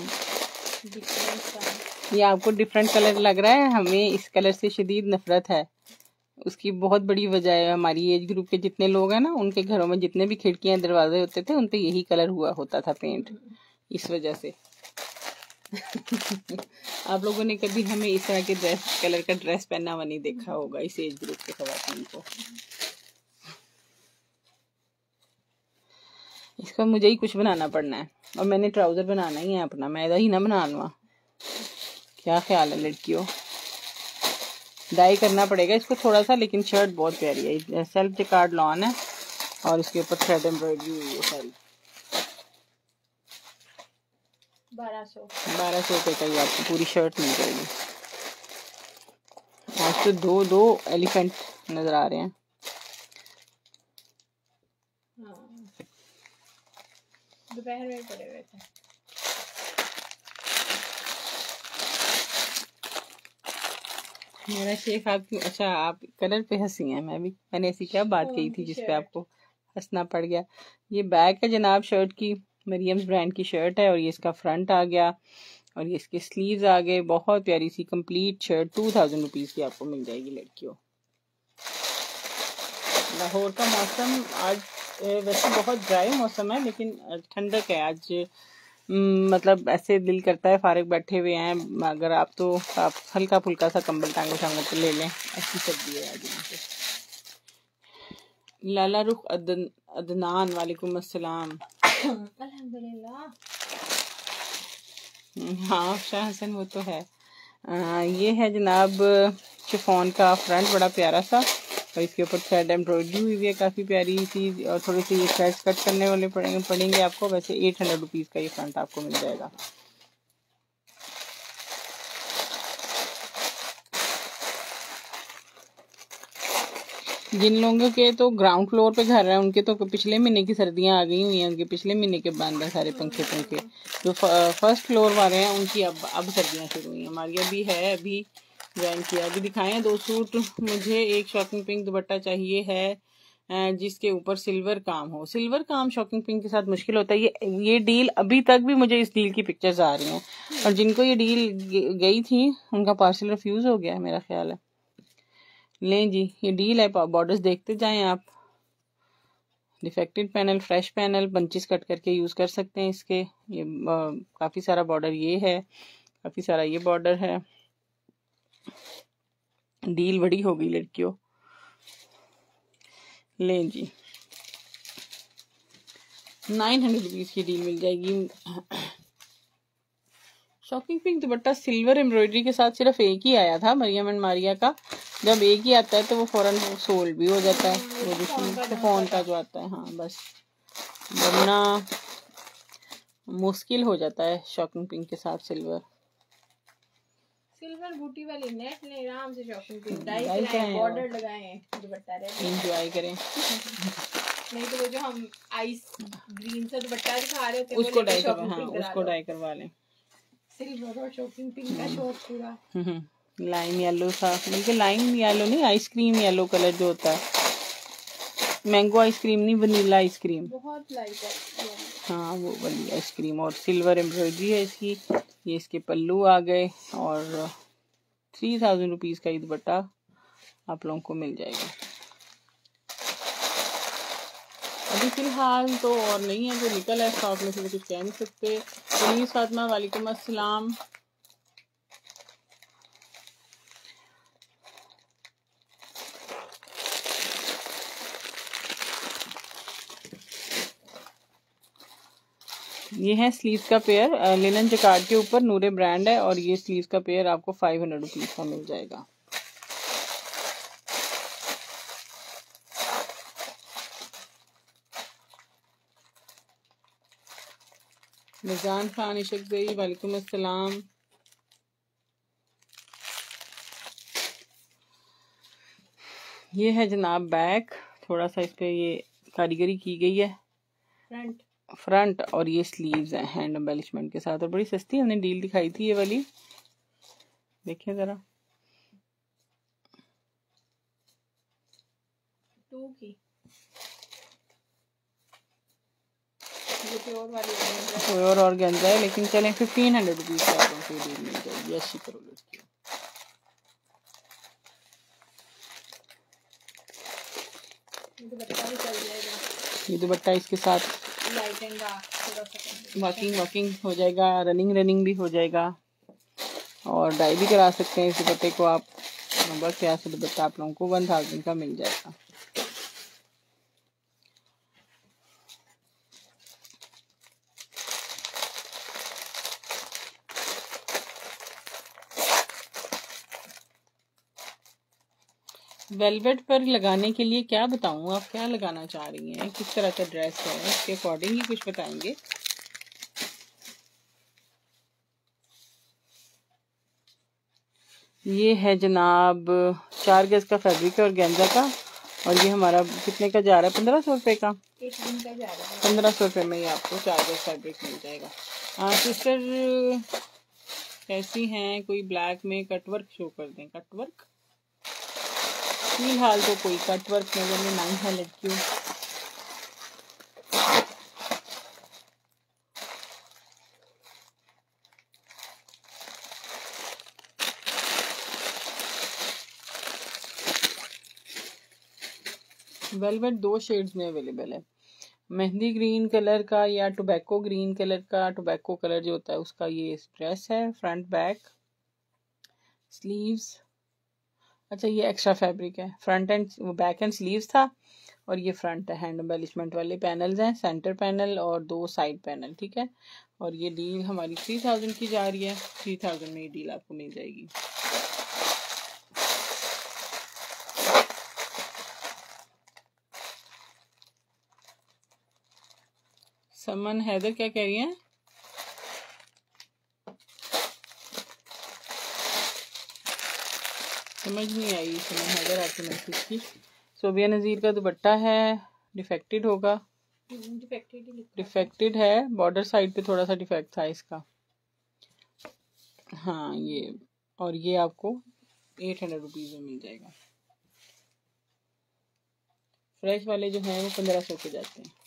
ये आपको डिफरेंट कलर लग रहा है, हमें इस कलर से शदीद नफरत है। उसकी बहुत बड़ी वजह है, हमारी एज ग्रुप के जितने लोग हैं ना, उनके घरों में जितने भी खिड़कियां दरवाजे होते थे उन पे यही कलर हुआ होता था पेंट, इस वजह से। आप लोगों ने कभी हमें इस तरह के कलर का ड्रेस पहना हुआ नहीं देखा होगा, इस एज ग्रुप के खवातीन को। इसका मुझे ही कुछ बनाना पड़ना है, और मैंने ट्राउजर बनाना ही है अपना, मैदा ही ना बना लूँ। क्या ख्याल है लड़कियों? डाई करना पड़ेगा इसको थोड़ा सा, लेकिन शर्ट बहुत प्यारी है। सेल्फ जकार्ड लॉन है और इसके ऊपर थ्रेड एम्ब्रॉयडरी हुई है सारी। 1200 रुपये का ही आपको पूरी शर्ट मिल जाएगी। आज तो दो एलिफेंट नजर आ रहे हैं। दोपहर में पड़े हुए थे। मेरा शेख आप क्यों, अच्छा आप कलर पे हंसी हैं? मैंने ऐसी क्या बात कही थी जिसपे आपको हंसना पड़ गया? ये बैक है जनाब शर्ट की, मरियम्स ब्रांड की शर्ट है, और ये इसका फ्रंट आ गया, और ये इसके स्लीव्स आ गए। बहुत प्यारी सी कंप्लीट शर्ट 2000 रुपीज की आपको मिल जाएगी लड़कियों। लाहौर का मौसम आज वैसे बहुत ड्राई मौसम है, लेकिन ठंडक है आज। मतलब ऐसे दिल करता है फारिग बैठे हुए हैं, अगर आप तो आप हल्का फुल्का सा कंबल टांगों पे ले लें, ऐसी सर्दी है आज यहाँ पे। लाला रुख अदनान वालेकुम अस्सलाम। अल्हम्दुलिल्लाह। हाँ शाह हसन वो तो है। ये है जनाब शिफॉन का फ्रंट, बड़ा प्यारा सा, और इसके ऊपर थ्रेड एम्ब्रॉयडरी हुई हुई है काफ़ी प्यारी सी, और थोड़े से ये थ्रेड्स कट करने वाले पड़ेंगे आपको। वैसे 800 रुपीज़ का ये फ्रंट आपको मिल जाएगा। जिन लोगों के तो ग्राउंड फ्लोर पे घर है उनके तो पिछले महीने की सर्दियां आ गई हुई हैं, उनके पिछले महीने के बंद है सारे पंखे। जो फर्स्ट फ्लोर वाले हैं उनकी अब सर्दियां शुरू हुई हैं। हमारी अभी है, अभी ज्वाइन किया। अभी दिखाएं दो सूट। मुझे एक शॉकिंग पिंक दुपट्टा चाहिए है जिसके ऊपर सिल्वर काम हो। सिल्वर काम शॉकिंग पिंक के साथ मुश्किल होता है। ये डील अभी तक भी मुझे इस डील की पिक्चर्स आ रही हैं, और जिनको ये डील गई थी उनका पार्सल रिफ्यूज हो गया है मेरा ख्याल है। लें जी, ये डील है, बॉर्डर्स देखते जाएं आप। Defected panel, fresh panel, bunches cut करके यूज कर सकते हैं इसके। ये काफी सारा बॉर्डर ये है, काफी सारा ये बॉर्डर है। डील बड़ी हो गई लड़कियों। लें जी, 900 रुपीज की डील मिल जाएगी। शॉकिंग पिंक दुपट्टा सिल्वर एम्ब्रॉयडरी के साथ सिर्फ एक ही आया था, मरियम एंड मारिया का। जब एक ही आता है तो वो फौरन सोल्ड भी हो जाता है, वो जो फोन का जो आता है। हाँ बस, वरना मुश्किल हो जाता है शॉकिंग पिंक के साथ सिल्वर। सिल्वर बूटी वाली नेट ले, आराम से शॉपिंग पिंक डाई कराएं, बॉर्डर लगाएं, दुपट्टा रेडी एंजॉय करें। नहीं तो वो जो हम आइस ग्रीन से दुपट्टा दिखा रहे थे उसको डाई करवा, हाँ उसको डाई करवा लें। सिल्वर और शॉकिंग पिंक का शॉर्ट पूरा लाइन येलो था, बल्कि लाइन येलो नहीं, आइसक्रीम येलो कलर जो होता है। मैंगो आइसक्रीम नहीं, वनीला आइसक्रीम, बहुत लाइट है। हाँ वो वाली आइसक्रीम। और सिल्वर एम्ब्रॉयडरी है इसकी। ये इसके पल्लू आ गए, और 3000 रुपीज़ का ये दुपट्टा आप लोगों को मिल जाएगा। अभी फिलहाल तो और नहीं है, जो निकल है स्टॉक में से तो कुछ कह नहीं सकते। पुनीस फातिमा, वालेकुम अस्सलाम। ये है स्लीव्स का पेयर, लिनन जकार्ड के ऊपर, नूरे ब्रांड है, और ये स्लीव्स का पेयर आपको 500 रुपीज का मिल जाएगा। मिजान खान, इशक जई, वालेकुम अस्सलाम। ये है जनाब बैक, थोड़ा सा इस पे ये कारीगरी की गई है। फ्रंट और ये स्लीव्स हैं हैंड एम्बेलिशमेंट के साथ, और बड़ी सस्ती हमने डील दिखाई थी ये वाली, देखिए जरा। 2 की प्योर ऑर्गेन्जा है, लेकिन चलें 1500 रुपीज का आपको डील मिल जाएगी। ऐसी करो लड़की, ये दुपट्टा इसके साथ वॉकिंग हो जाएगा, रनिंग भी हो जाएगा, और डाई भी करा सकते हैं इस दुपट्टे को आप। बस यहाँ से दुपट्टा आप लोगों को 1000 का मिल जाएगा। वेलवेट पर लगाने के लिए क्या बताऊं, आप क्या लगाना चाह रही हैं, किस तरह का ड्रेस है, उसके अकॉर्डिंग ही कुछ बताएंगे। ये है जनाब 4 गज का फैब्रिक है और गेंजा का, और ये हमारा कितने का जा रहा है, 1500 रुपये का। 1500 रुपये में ही आपको 4 गज फैब्रिक मिल जाएगा। सिस्टर कैसी हैं, कोई ब्लैक में कटवर्क शो कर दें। कटवर्क फिलहाल तो कोई कटवर्क नजर में नहीं है लड़कियों। वेलवेट 2 शेड्स में अवेलेबल है, मेहंदी ग्रीन कलर का या टोबैको ग्रीन कलर का। टोबैको कलर जो होता है उसका ये ड्रेस है, फ्रंट बैक स्लीव्स। अच्छा ये एक्स्ट्रा फैब्रिक है, front and back and sleeves था, और ये फ्रंट है, हैंड एम्बेलिशमेंट वाले पैनल्स हैं, सेंटर पैनल और 2 साइड पैनल, ठीक है। और ये डील हमारी 3000 की जा रही है, 3000 में ये डील आपको मिल जाएगी। समन हैदर क्या कह रही हैं? समझ नहीं आई समन हैदर आपके मैसेज की। सोबिया नज़ीर का दुपट्टा है, डिफेक्टेड होगा, डिफेक्टेड है, बॉर्डर साइड पे थोड़ा सा डिफेक्ट था इसका। हाँ ये, और ये आपको 800 रुपीज़ में मिल जाएगा। फ्रेश वाले जो हैं वो 1500 के जाते हैं।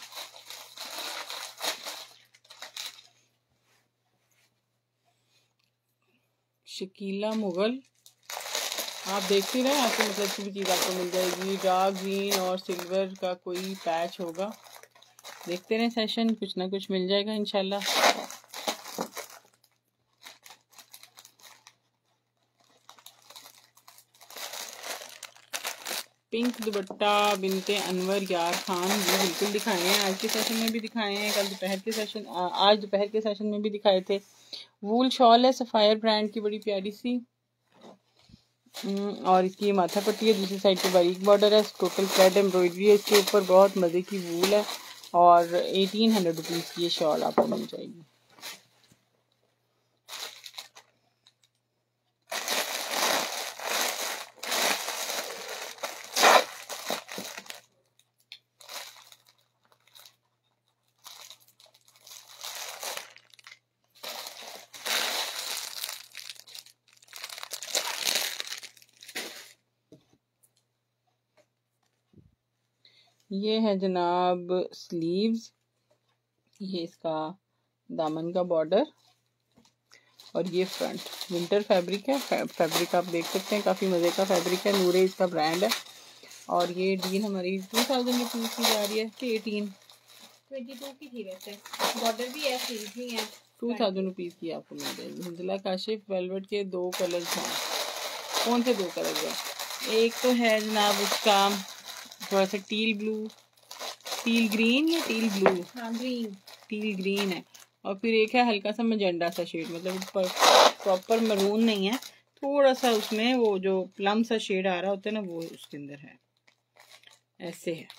शकीला मुगल, आप देख ही रहे हैं, आपको मतलब की भी चीज़ आपको मिल जाएगी। डार्क ग्रीन और सिल्वर का कोई पैच होगा, देखते रहे सेशन, कुछ ना कुछ मिल जाएगा इंशाल्लाह। पिंक दुपट्टा बिनते अनवर यार खान, ये बिल्कुल दिखाए हैं, आज के सेशन में भी दिखाए हैं, कल दोपहर के सेशन, आज दोपहर के सेशन में भी दिखाए थे। वूल शॉल है, सफायर ब्रांड की, बड़ी प्यारी सी, और इसकी माथा पट्टी है, दूसरी साइड पे बारीक बॉर्डर है, टोटल थ्रेड एम्ब्रॉयडरी है इसके ऊपर, बहुत मज़े की वूल है, और 1800 रुपीज़ की ये शॉल आपको मिल जाएगी। ये है जनाब स्लीव्स, ये इसका दामन का बॉर्डर, और ये फ्रंट। विंटर फैब्रिक है, फैब्रिक आप देख सकते हैं, काफ़ी मज़े का फैब्रिक है, नूरे इसका ब्रांड है। और ये डील हमारी 2000 रुपीज़ की जा रही है कि 22 की थी वैसे, बॉर्डर भी है, स्लीव्स भी है, 2000 रुपीज़ की आपको मिल जाएगी। हिंदुला काशिफ वेलवेट के 2 कलर्स हैं। कौन से 2 कलर हैं? एक तो है जनाब उसका थोड़ा सा टील ब्लू, टील ग्रीन या टील ब्लू, हाँ ग्रीन, टील ग्रीन है, और फिर एक है हल्का सा मजेंडा सा शेड, मतलब प्रॉपर मरून नहीं है, थोड़ा सा उसमें वो जो प्लम सा शेड आ रहा होता है ना, वो उसके अंदर है, ऐसे है।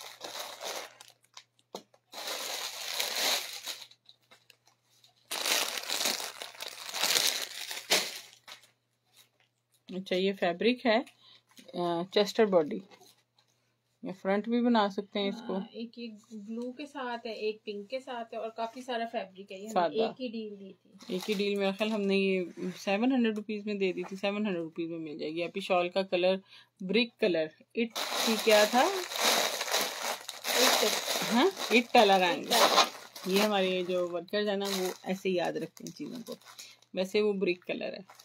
अच्छा ये फैब्रिक है चेस्टर बॉडी, या फ्रंट भी बना सकते हैं इसको। एक ब्लू के साथ है, एक पिंक के साथ है, और काफी सारा फैब्रिक है, ये एक ही डील दी थी, एक ही डील मेरा ख्याल हमने ये 700 रुपीज़ में दे दी थी, 700 रुपीज़ में मिल जाएगी। आपकी शॉल का कलर ब्रिक कलर, इट की क्या था, हाँ इट टॉलरेंट। ये हमारे जो वर्कर्स है ना वो ऐसे याद रखते हैं चीज़ों को, वैसे वो ब्रिक कलर है।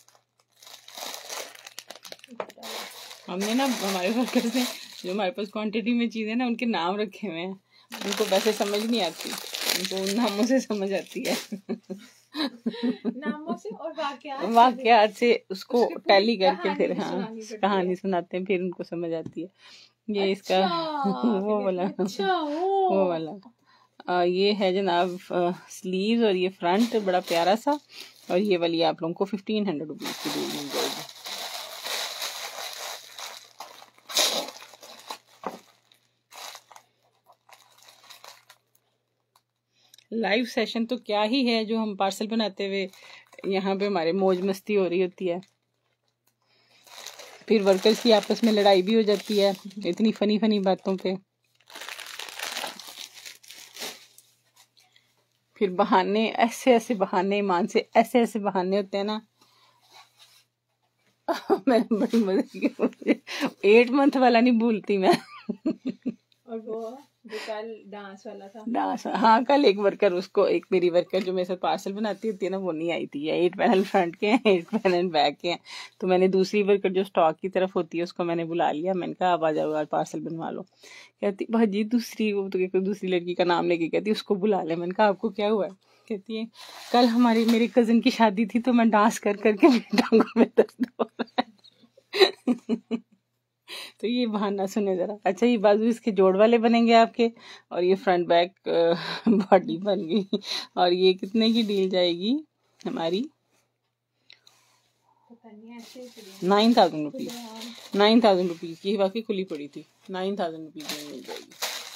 हमने ना हमारे वर्कर्स ने जो हमारे पास क्वांटिटी में चीज़ें ना उनके नाम रखे हुए हैं, उनको वैसे समझ नहीं आती, उनको उन नामों से समझ आती है नामों से और वाकयात से उसको टैली करके फिर हाँ कहानी सुनाते हैं, फिर उनको समझ आती है। ये इसका वो वाला वो वाला ये है जनाब स्लीव्स, और ये फ्रंट बड़ा प्यारा सा, और ये वाली आप लोगों को 1500 रुपीज़ की डील मिल जाएगी। लाइव सेशन तो क्या ही है, जो हम पार्सल बनाते हुए यहाँ पे हमारे मौज मस्ती हो रही होती है, फिर वर्कर्स की आपस में लड़ाई भी हो जाती है इतनी फनी फनी बातों पे, फिर बहाने ऐसे ऐसे बहाने, ईमान से ऐसे ऐसे बहाने होते हैं ना मैं बड़ी मजे की 8 मंथ वाला नहीं भूलती मैं और वो जो कल डांस वाला था, डांस, हाँ कल एक वर्कर, उसको एक मेरी वर्कर जो मेरे साथ पार्सल बनाती होती है ना, वो नहीं आई थी। 8 पैनल फ्रंट के हैं, 8 पैनल बैक के हैं, तो मैंने दूसरी वर्कर जो स्टॉक की तरफ होती है उसको मैंने बुला लिया, मैंने कहा आप आ जाओ आज पार्सल बनवा लो। कहती भाजी दूसरी, वो तो दूसरी लड़की का नाम लेके कहती उसको बुला ले। मैंने कहा आपको क्या हुआ है? कहती है कल हमारी मेरी कजिन की शादी थी तो मैं डांस कर करके मेरी टांगों में दर्द हो रहा है तो ये बहाना सुने जरा। अच्छा, ये बाजू इसके जोड़ वाले बनेंगे आपके, और ये फ्रंट बैक बॉडी बन गई। और ये कितने की डील जाएगी हमारी? 9,000 रुपीज। 9,000 रुपीज की बाकी खुली पड़ी थी, 9,000 रुपीज में मिल जाएगी।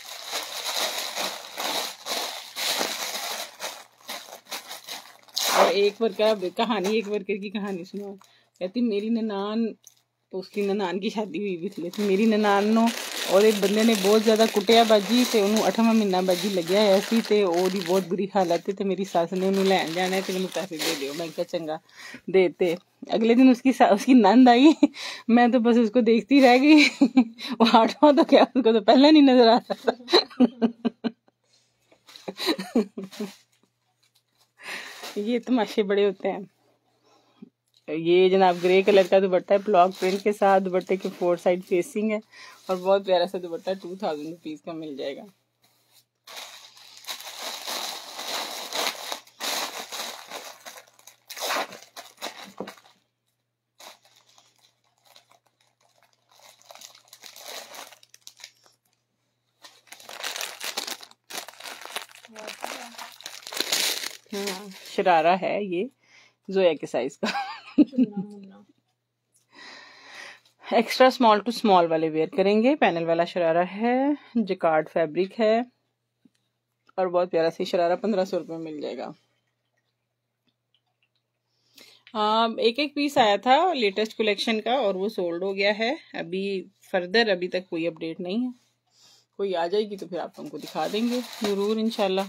और एक वर्कर कहानी, एक वर्कर की कहानी सुनो। कहती मेरी ननान, तो उसकी ननान की शादी हुई भी थी, तो मेरी ननान नो और एक बंदे ने बहुत ज्यादा कुटिया बाजी, तो उन्होंने 8वां महीना बाजी लग्या है ऐसी, तो ओदी बहुत बुरी हालत है, तो मेरी सस ने उन्होंने लैन जाना है, तो मैंने पैसे दे दियो। मैं क्या चंगा देते। अगले दिन उसकी नंद आई, मैं तो बस उसको देखती रह गई। वो 8वां तो क्या, उसको तो पहले नहीं नजर आ रहा था। ये तमाशे बड़े होते हैं। ये जनाब ग्रे कलर का दुपट्टा है, ब्लॉक प्रिंट के साथ, दुपट्टे के 4 साइड फेसिंग है, और बहुत प्यारा सा दुपट्टा 2,000 रुपीज का मिल जाएगा। हाँ, शरारा है ये, जोया के साइज का। एक्स्ट्रा स्मॉल टू स्मॉल वाले वेयर करेंगे। पैनल वाला शरारा है, जिकार्ड फैब्रिक है, और बहुत प्यारा सी शरारा 1500 रुपये में मिल जाएगा। एक एक पीस आया था लेटेस्ट कलेक्शन का, और वो सोल्ड हो गया है। अभी फर्दर अभी तक कोई अपडेट नहीं है। कोई आ जाएगी तो फिर आप हमको दिखा देंगे जरूर इंशाल्लाह।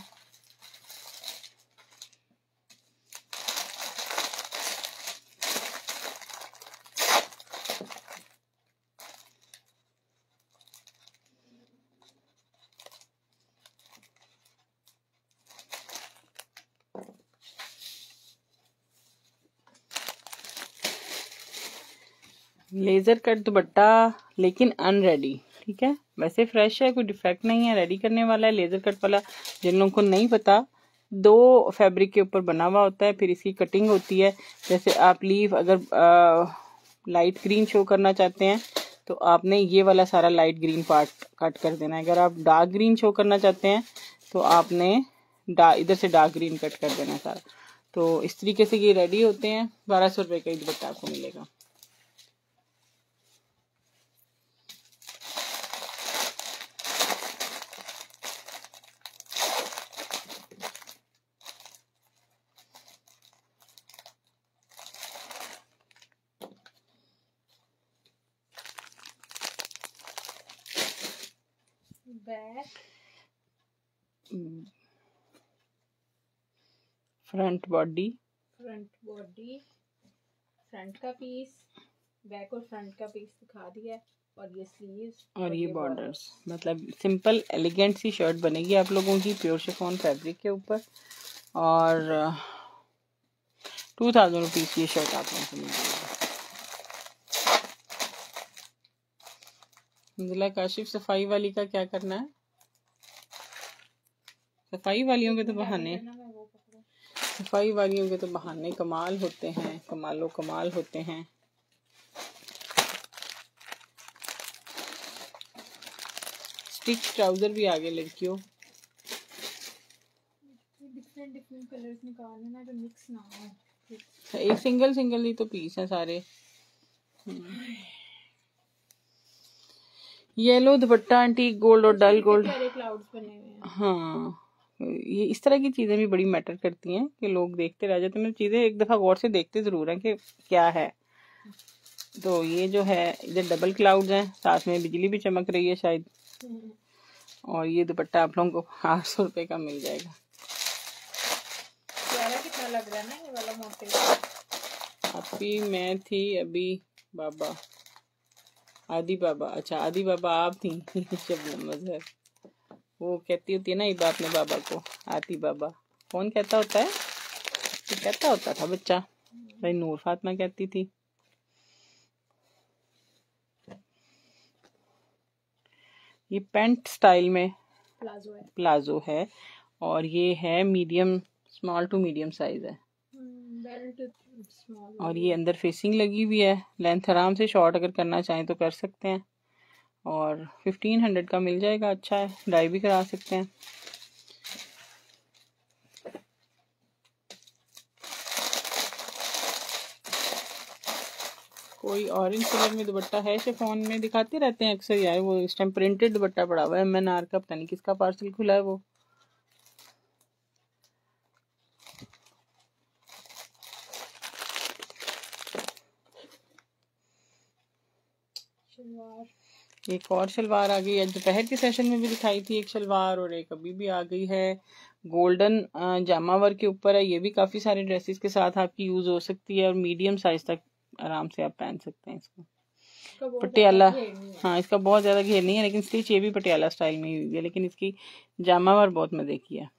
लेजर कट दुपट्टा लेकिन अनरेडी, ठीक है, वैसे फ्रेश है, कोई डिफेक्ट नहीं है, रेडी करने वाला है। लेजर कट वाला जिन लोगों को नहीं पता, 2 फैब्रिक के ऊपर बना हुआ होता है, फिर इसकी कटिंग होती है। जैसे आप लीव अगर लाइट ग्रीन शो करना चाहते हैं तो आपने ये वाला सारा लाइट ग्रीन पार्ट कट कर देना है। अगर आप डार्क ग्रीन शो करना चाहते हैं तो आपने इधर से डार्क ग्रीन कट कर देना सारा। तो इस तरीके से ये रेडी होते हैं। 1200 रुपये का दुपट्टा आपको मिलेगा। बैक, फ्रंट बॉडी, फ्रंट का पीस, बैक और फ्रंट का पीस दिखा दिया, और ये स्लीव्स और ये बॉर्डर्स। मतलब सिंपल एलिगेंट सी शर्ट बनेगी आप लोगों की प्योर शिफॉन फैब्रिक के ऊपर, और 2000 रुपीज की शर्ट आप लोगों को मिल जाएगी। जिला काशिफ, सफाई वाली का क्या करना है? सफाई वालियों के तो बहाने, सफाई वालियों के तो बहाने कमाल होते हैं, कमालो कमाल होते हैं। स्टिच ट्राउजर भी आगे लड़कियों, डिफरेंट कलर्स निकालने ना जो मिक्स ना हो। एक सिंगल ही तो पीस है सारे। येलो दुपट्टा, एंटीक गोल्ड और डल गोल्ड। क्लाउड्स बने हुए हैं। हाँ, ये इस तरह की चीजें भी बड़ी मैटर करती हैं कि लोग देखते रह जाते हैं। चीजें एक दफा गौर से देखते जरूर हैं कि क्या है। तो ये जो है इधर डबल क्लाउड्स हैं, साथ में बिजली भी चमक रही है शायद। और ये दुपट्टा आप लोगों को 800 रुपये का मिल जाएगा। कितना लग रहा है ना ये वाला मोटिव। अभी मैं थी अभी बाबा, आदि बाबा। अच्छा, आदि बाबा आप थी। शबनम मजहर, वो कहती होती है ना इबा अपने बाबा को आती बाबा। कौन कहता होता है? तो कहता होता था बच्चा, भाई नूर फातिमा कहती थी। ये पैंट स्टाइल में प्लाजो है, और ये है medium, small to medium size है। और ये अंदर फेसिंग लगी हुई है। लेंथ आराम से शॉर्ट अगर करना चाहें तो कर सकते हैं। और 1500 का मिल जाएगा। अच्छा है, डाई भी करा सकते हैं। कोई ऑरेंज कलर में दुपट्टा है शिफॉन में, दिखाते रहते हैं अक्सर यार। वो इस टाइम प्रिंटेड दुपट्टा पड़ा हुआ है MNR का, पता नहीं किसका पार्सल खुला है वो। एक और शलवार आ गई है, दोपहर के सेशन में भी दिखाई थी एक शलवार, और एक अभी भी आ गई है। गोल्डन जामा वर्क के ऊपर है। ये भी काफी सारे ड्रेसेस के साथ आपकी यूज हो सकती है, और मीडियम साइज तक आराम से आप पहन सकते हैं इसको। पटियाला, हाँ इसका बहुत ज्यादा घेर नहीं है, लेकिन स्टिच ये भी पटियाला स्टाइल में हुई है, लेकिन इसकी जामा वर्क बहुत मजे की है।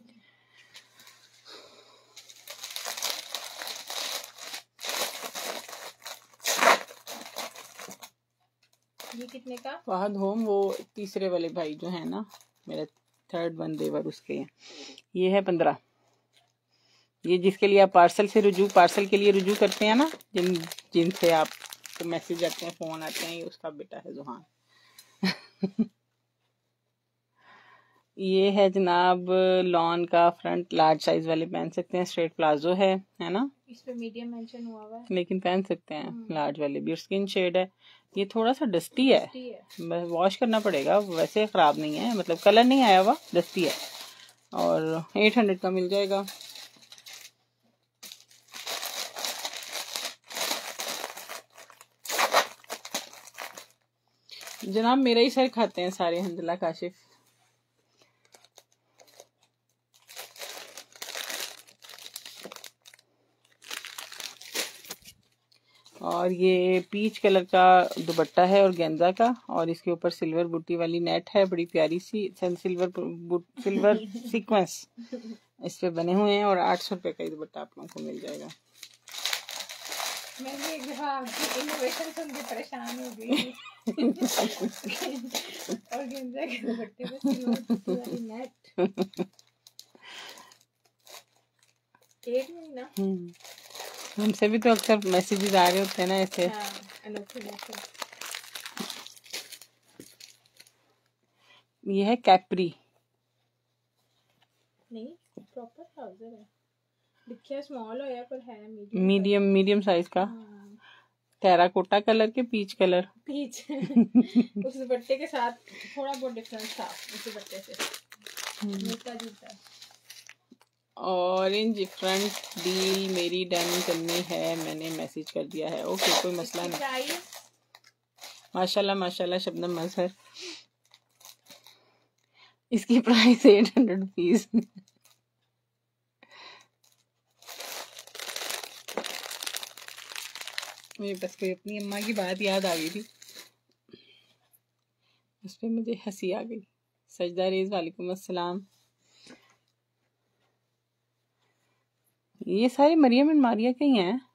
ये कितने का? फहद होम, वो तीसरे वाले भाई जो है ना, मेरा थर्ड बंदेवर, उसके हैं। ये है 15। ये जिसके लिए आप पार्सल के लिए रुजू करते हैं ना, जिनसे आप तो मैसेज आते हैं, फोन आते हैं, ये उसका बेटा है जुहान। ये है जनाब लॉन का फ्रंट, लार्ज साइज वाले पहन सकते हैं, स्ट्रेट प्लाजो है ना, इस पे मीडियम मेंशन हुआ हुआ है, लेकिन पहन सकते हैं लार्ज वाले भी। और स्किन शेड है। ये थोड़ा सा डस्टी है, वॉश करना पड़ेगा, वैसे खराब नहीं है, मतलब कलर नहीं आया हुआ, डस्टी है। और 800 का मिल जाएगा। जनाब मेरा ही सर खाते हैं सारे, हंदला काशिफ। और ये पीच कलर का दुपट्टा है और गेंजा का, और इसके ऊपर सिल्वर बूटी वाली नेट है, बड़ी प्यारी सी सिल्वर सीक्वेंस इस पे बने हुए हैं, और 800 रुपए का ये दुपट्टा आप लोगों को मिल जाएगा। मैं भी एक दफा आपकी इनोवेशन सुन के परेशान हो गई। और गेंजा के दुपट्टे पे सिल्वर बूटी वाली नेट। एक नहीं ना, हमसे भी तो अक्सर मैसेजेस आ रहे होते हैं ना ऐसे। ये है कैप्री, नहीं प्रॉपर ट्राउजर है, दिखिए स्मॉल हो या पर है मीडियम साइज का। टेराकोटा कलर के पीच कलर, पीच। उस दुपट्टे के साथ थोड़ा बहुत डिफरेंस था उस दुपट्टे से, मिलता जुलता। ऑरेंज फ्रंट डील मेरी डन करनी है, मैंने मैसेज कर दिया है। ओके, कोई मसला नहीं। माशाल्लाह माशाल्लाह शबनम मजहर। इसकी प्राइस 800 रुपीज। मुझे बस कोई अपनी अम्मा की बात याद आ गई थी, उस पर मुझे हंसी आ गई। सजदा रेज वालेकुम अस्सलाम। ये सारी मरियम एंड मारिया के ही हैं।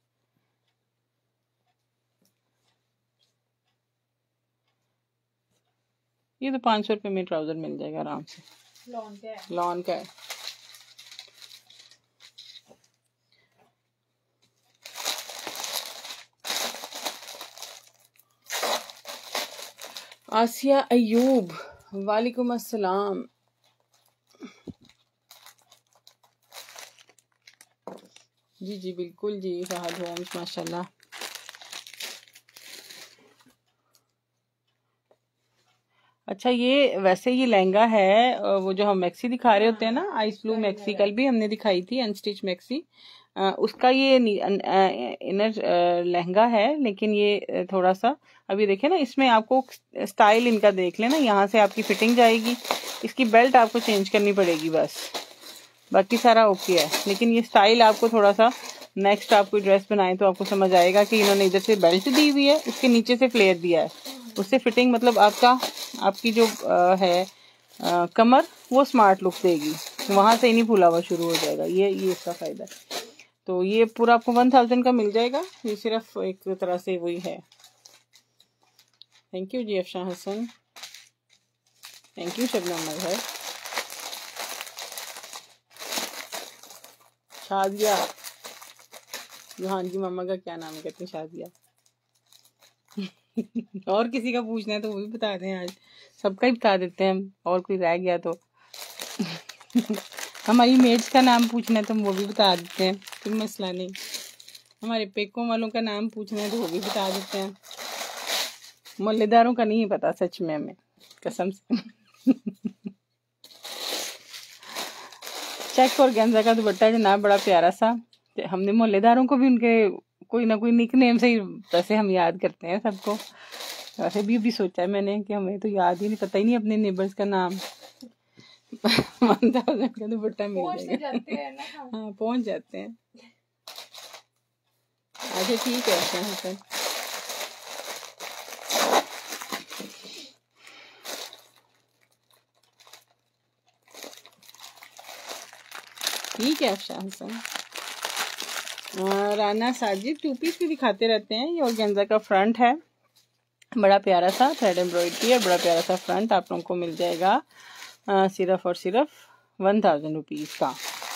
ये तो 500 रुपए में ट्राउजर मिल जाएगा आराम से। लॉन का है। आसिया अयूब वालेकुम अस्सलाम। जी जी बिल्कुल जी, फहद होम्स माशाल्लाह। अच्छा, ये वैसे ये लहंगा है, वो जो हम मैक्सी दिखा रहे होते हैं ना, आइस ब्लू मैक्सी, कल भी हमने दिखाई थी अनस्टिच मैक्सी, उसका ये इनर लहंगा है, लेकिन ये थोड़ा सा अभी देखे ना, इसमें आपको स्टाइल इनका देख लेना, यहाँ से आपकी फिटिंग जाएगी, इसकी बेल्ट आपको चेंज करनी पड़ेगी बस, बाकी सारा ओके है। लेकिन ये स्टाइल आपको थोड़ा सा, नेक्स्ट आप कोई ड्रेस बनाए तो आपको समझ आएगा कि इन्होंने इधर से बेल्ट दी हुई है, उसके नीचे से फ्लेयर दिया है, उससे फिटिंग मतलब आपकी जो है कमर, वो स्मार्ट लुक देगी, वहां से ही नहीं फूला हुआ शुरू हो जाएगा। ये इसका फायदा है। तो ये पूरा आपको 1000 का मिल जाएगा। ये सिर्फ एक तरह से वही है। थैंक यू जी अफशान हसन, थैंक यू शबनम मजहर। शादिया, जुहान की मम्मा का क्या नाम है, कहते हैं शादिया। और किसी का पूछना है तो वो भी बता दें, आज सबका ही बता देते हैं, और कोई रह गया तो हमारी मेड्स का नाम पूछना है तो हम वो भी बता देते हैं, कोई मसला नहीं। हमारे पेकों वालों का नाम पूछना है तो वो भी बता देते हैं। मोहल्लेदारों का नहीं पता सच में हमें, कसम से। चेक और गेंजा का दुपट्टा जनाब बड़ा प्यारा सा। हमने मोहल्लेदारों को भी उनके कोई ना कोई निक नेम से ही वैसे हम याद करते हैं सबको। वैसे भी सोचा है मैंने कि हमें तो याद ही नहीं, पता ही नहीं अपने नेबर्स का नाम। 1000 का दुपट्टा मिल जाएगा। हाँ पहुंच जाते हैं। अच्छा ठीक है सर। ठीक है अफशान हसन। राना साजिद 2 पीस भी दिखाते रहते हैं। ये ऑर्गेन्जा का फ्रंट है, बड़ा प्यारा सा थ्रेड एम्ब्रॉयडरी और बड़ा प्यारा सा फ्रंट आप लोगों को मिल जाएगा सिर्फ और सिर्फ 1000 रुपीज का।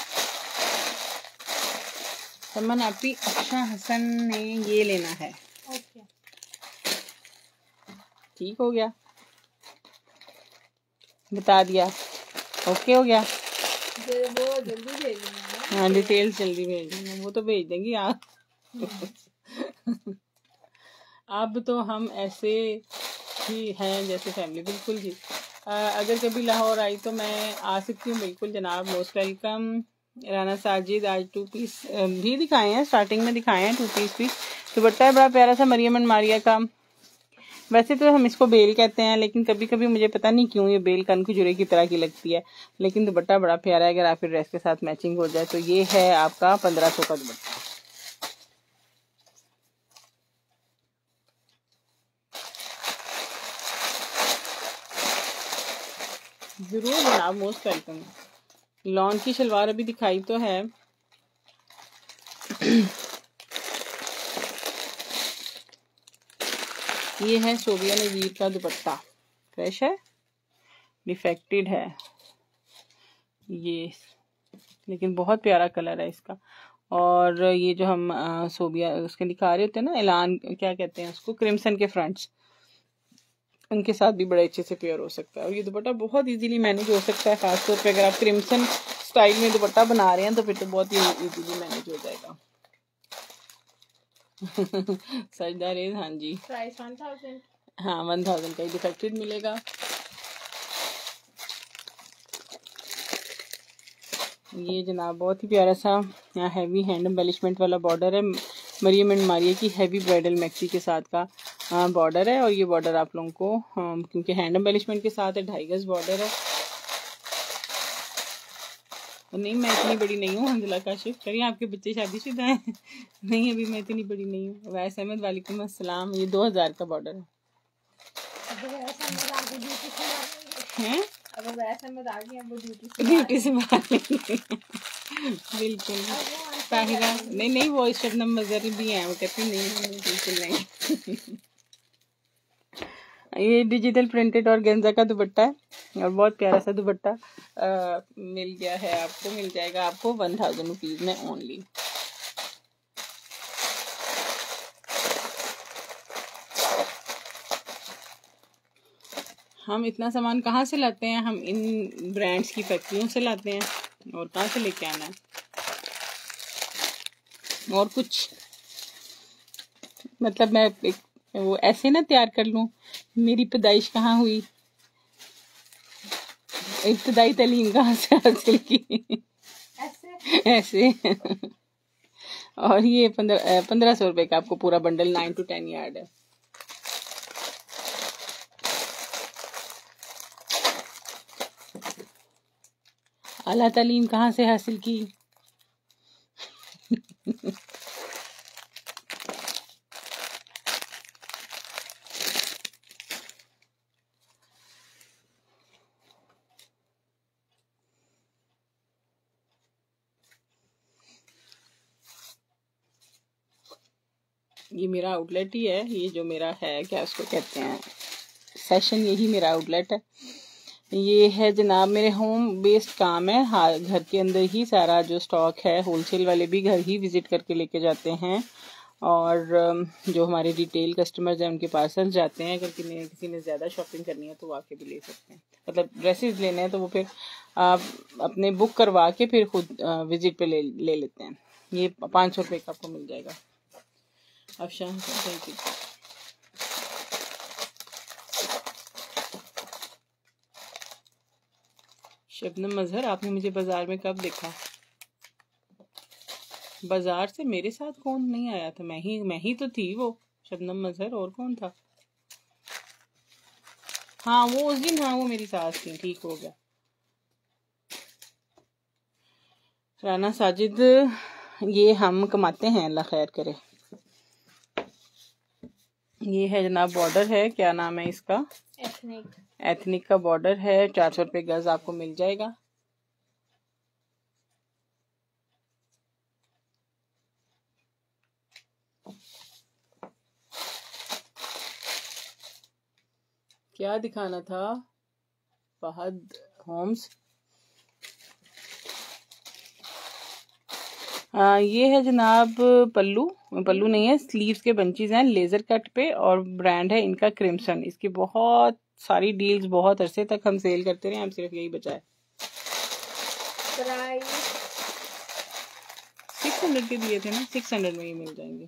समन आपी अफशान हसन ने ये लेना है। ठीक हो गया, बता दिया, ओके हो गया। वो जल्दी भेज देना। हाँ डिटेल्स जल्दी भेज देना, वो तो भेज देंगी आप। अब तो हम ऐसे ही हैं जैसे फैमिली, बिल्कुल जी। अगर कभी लाहौर आई तो मैं आ सकती हूँ, बिल्कुल जनाब, मोस्ट वेलकम। राना साजिद आज 2 पीस भी दिखाए हैं, स्टार्टिंग में दिखाए हैं 2 पीस भी। दुपट्टा है बड़ा प्यारा सा मरियम एंड मारिया का। वैसे तो हम इसको बेल कहते हैं, लेकिन कभी कभी मुझे पता नहीं क्यों ये बेल कन जुरे की तरह की लगती है, लेकिन दुपट्टा बड़ा प्यारा है। अगर आप ड्रेस के साथ मैचिंग हो जाए तो ये है आपका 1500 का दुपट्टा। जरूर जनाब, मोस्ट वेलकम। लॉन की शलवार अभी दिखाई तो है। ये है सोबिया नज़ीर का दुपट्टा, फ्रेश है, डिफेक्टेड है ये, लेकिन बहुत प्यारा कलर है इसका। और ये जो हम सोबिया उसके दिखा रहे होते हैं ना, ऐलान क्या कहते हैं उसको, क्रिम्सन के फ्रंट्स, उनके साथ भी बड़े अच्छे से पेयर हो सकता है। और ये दुपट्टा बहुत इजीली मैनेज हो सकता है, खासतौर पे अगर आप क्रिम्सन स्टाइल में दुपट्टा बना रहे हैं तो फिर तो बहुत ही इजीली मैनेज हो जाएगा। सजदा रेज, हाँ जी, प्राइस 1000। हाँ 1000 का ही डिफेक्टेड मिलेगा। ये जनाब बहुत ही प्यारा सा यहाँ हैवी हैंड एम्बेलिशमेंट वाला बॉर्डर है, मरियम एंड मारिया की हैवी ब्राइडल मैक्सी के साथ का बॉर्डर है। और ये बॉर्डर आप लोगों को क्योंकि हैंड एम्बेलिशमेंट के साथ है, 2.5 गज बॉर्डर है। नहीं मैं इतनी बड़ी नहीं हूँ, हमदुल्ला काशिफ करिए, आपके बच्चे शादीशुदा हैं। नहीं अभी मैं इतनी बड़ी नहीं हूँ। वैस अहमद वालेकुम अस्सलाम। ये 2000 का बॉर्डर है। ड्यूटी से बाहर बिल्कुल। ताहिरा नहीं वो शबनम मजहर भी हैं, वो कहती नहीं बिल्कुल नहीं। ये डिजिटल प्रिंटेड और गेंजा का दुपट्टा है और बहुत प्यारा सा दुपट्टा मिल गया है आपको, मिल जाएगा आपको 1000 रुपीज में ओनली। हम इतना सामान कहाँ से लाते हैं? हम इन ब्रांड्स की फैक्ट्रियों से लाते हैं, और कहाँ से लेके आना है? और कुछ मतलब मैं वो ऐसे ना तैयार कर लूं, मेरी पैदाइश कहाँ हुई, इब्तदाई तालीम कहाँ से हासिल की, ऐसे। और ये 1500 रुपए का आपको पूरा बंडल 9 to 10 यार्ड है। आला तालीम कहाँ से हासिल की? ये मेरा आउटलेट ही है, ये जो मेरा है क्या उसको कहते हैं सेशन, यही मेरा आउटलेट है। ये है जनाब मेरे होम बेस्ड काम है, घर के अंदर ही सारा जो स्टॉक है, होलसेल वाले भी घर ही विजिट करके लेके जाते हैं और जो हमारे रिटेल कस्टमर्स हैं उनके पार्सल जाते हैं। अगर किसी ने ज़्यादा शॉपिंग करनी है तो वो आके भी ले सकते हैं। मतलब ड्रेसेस लेने हैं तो वो फिर आप अपने बुक करवा के फिर खुद विजिट पे ले लेते हैं। ये 500 रुपये का आपको मिल जाएगा। Afshan thank you. शबनम मजहर, आपने मुझे बाजार में कब देखा? बाजार से मेरे साथ कौन नहीं आया था? मैं ही तो थी वो शबनम मजहर, और कौन था? हाँ वो उस दिन, हाँ वो मेरी सास थी। ठीक हो गया। राना साजिद, ये हम कमाते हैं, अल्लाह खैर करे। ये है जनाब बॉर्डर है, क्या नाम है इसका? एथनिक का बॉर्डर है। 400 रुपये गज आपको मिल जाएगा। क्या दिखाना था फहद होम्स? ये है जनाब पल्लू नहीं है, स्लीव्स के बंचेस हैं लेजर कट पे, और ब्रांड है इनका क्रिम्सन। इसकी बहुत सारी डील्स बहुत अरसे तक हम सेल करते रहे, हम सिर्फ यही बचा है। 600 के दिए थे ना, 600 में ही मिल जाएंगे।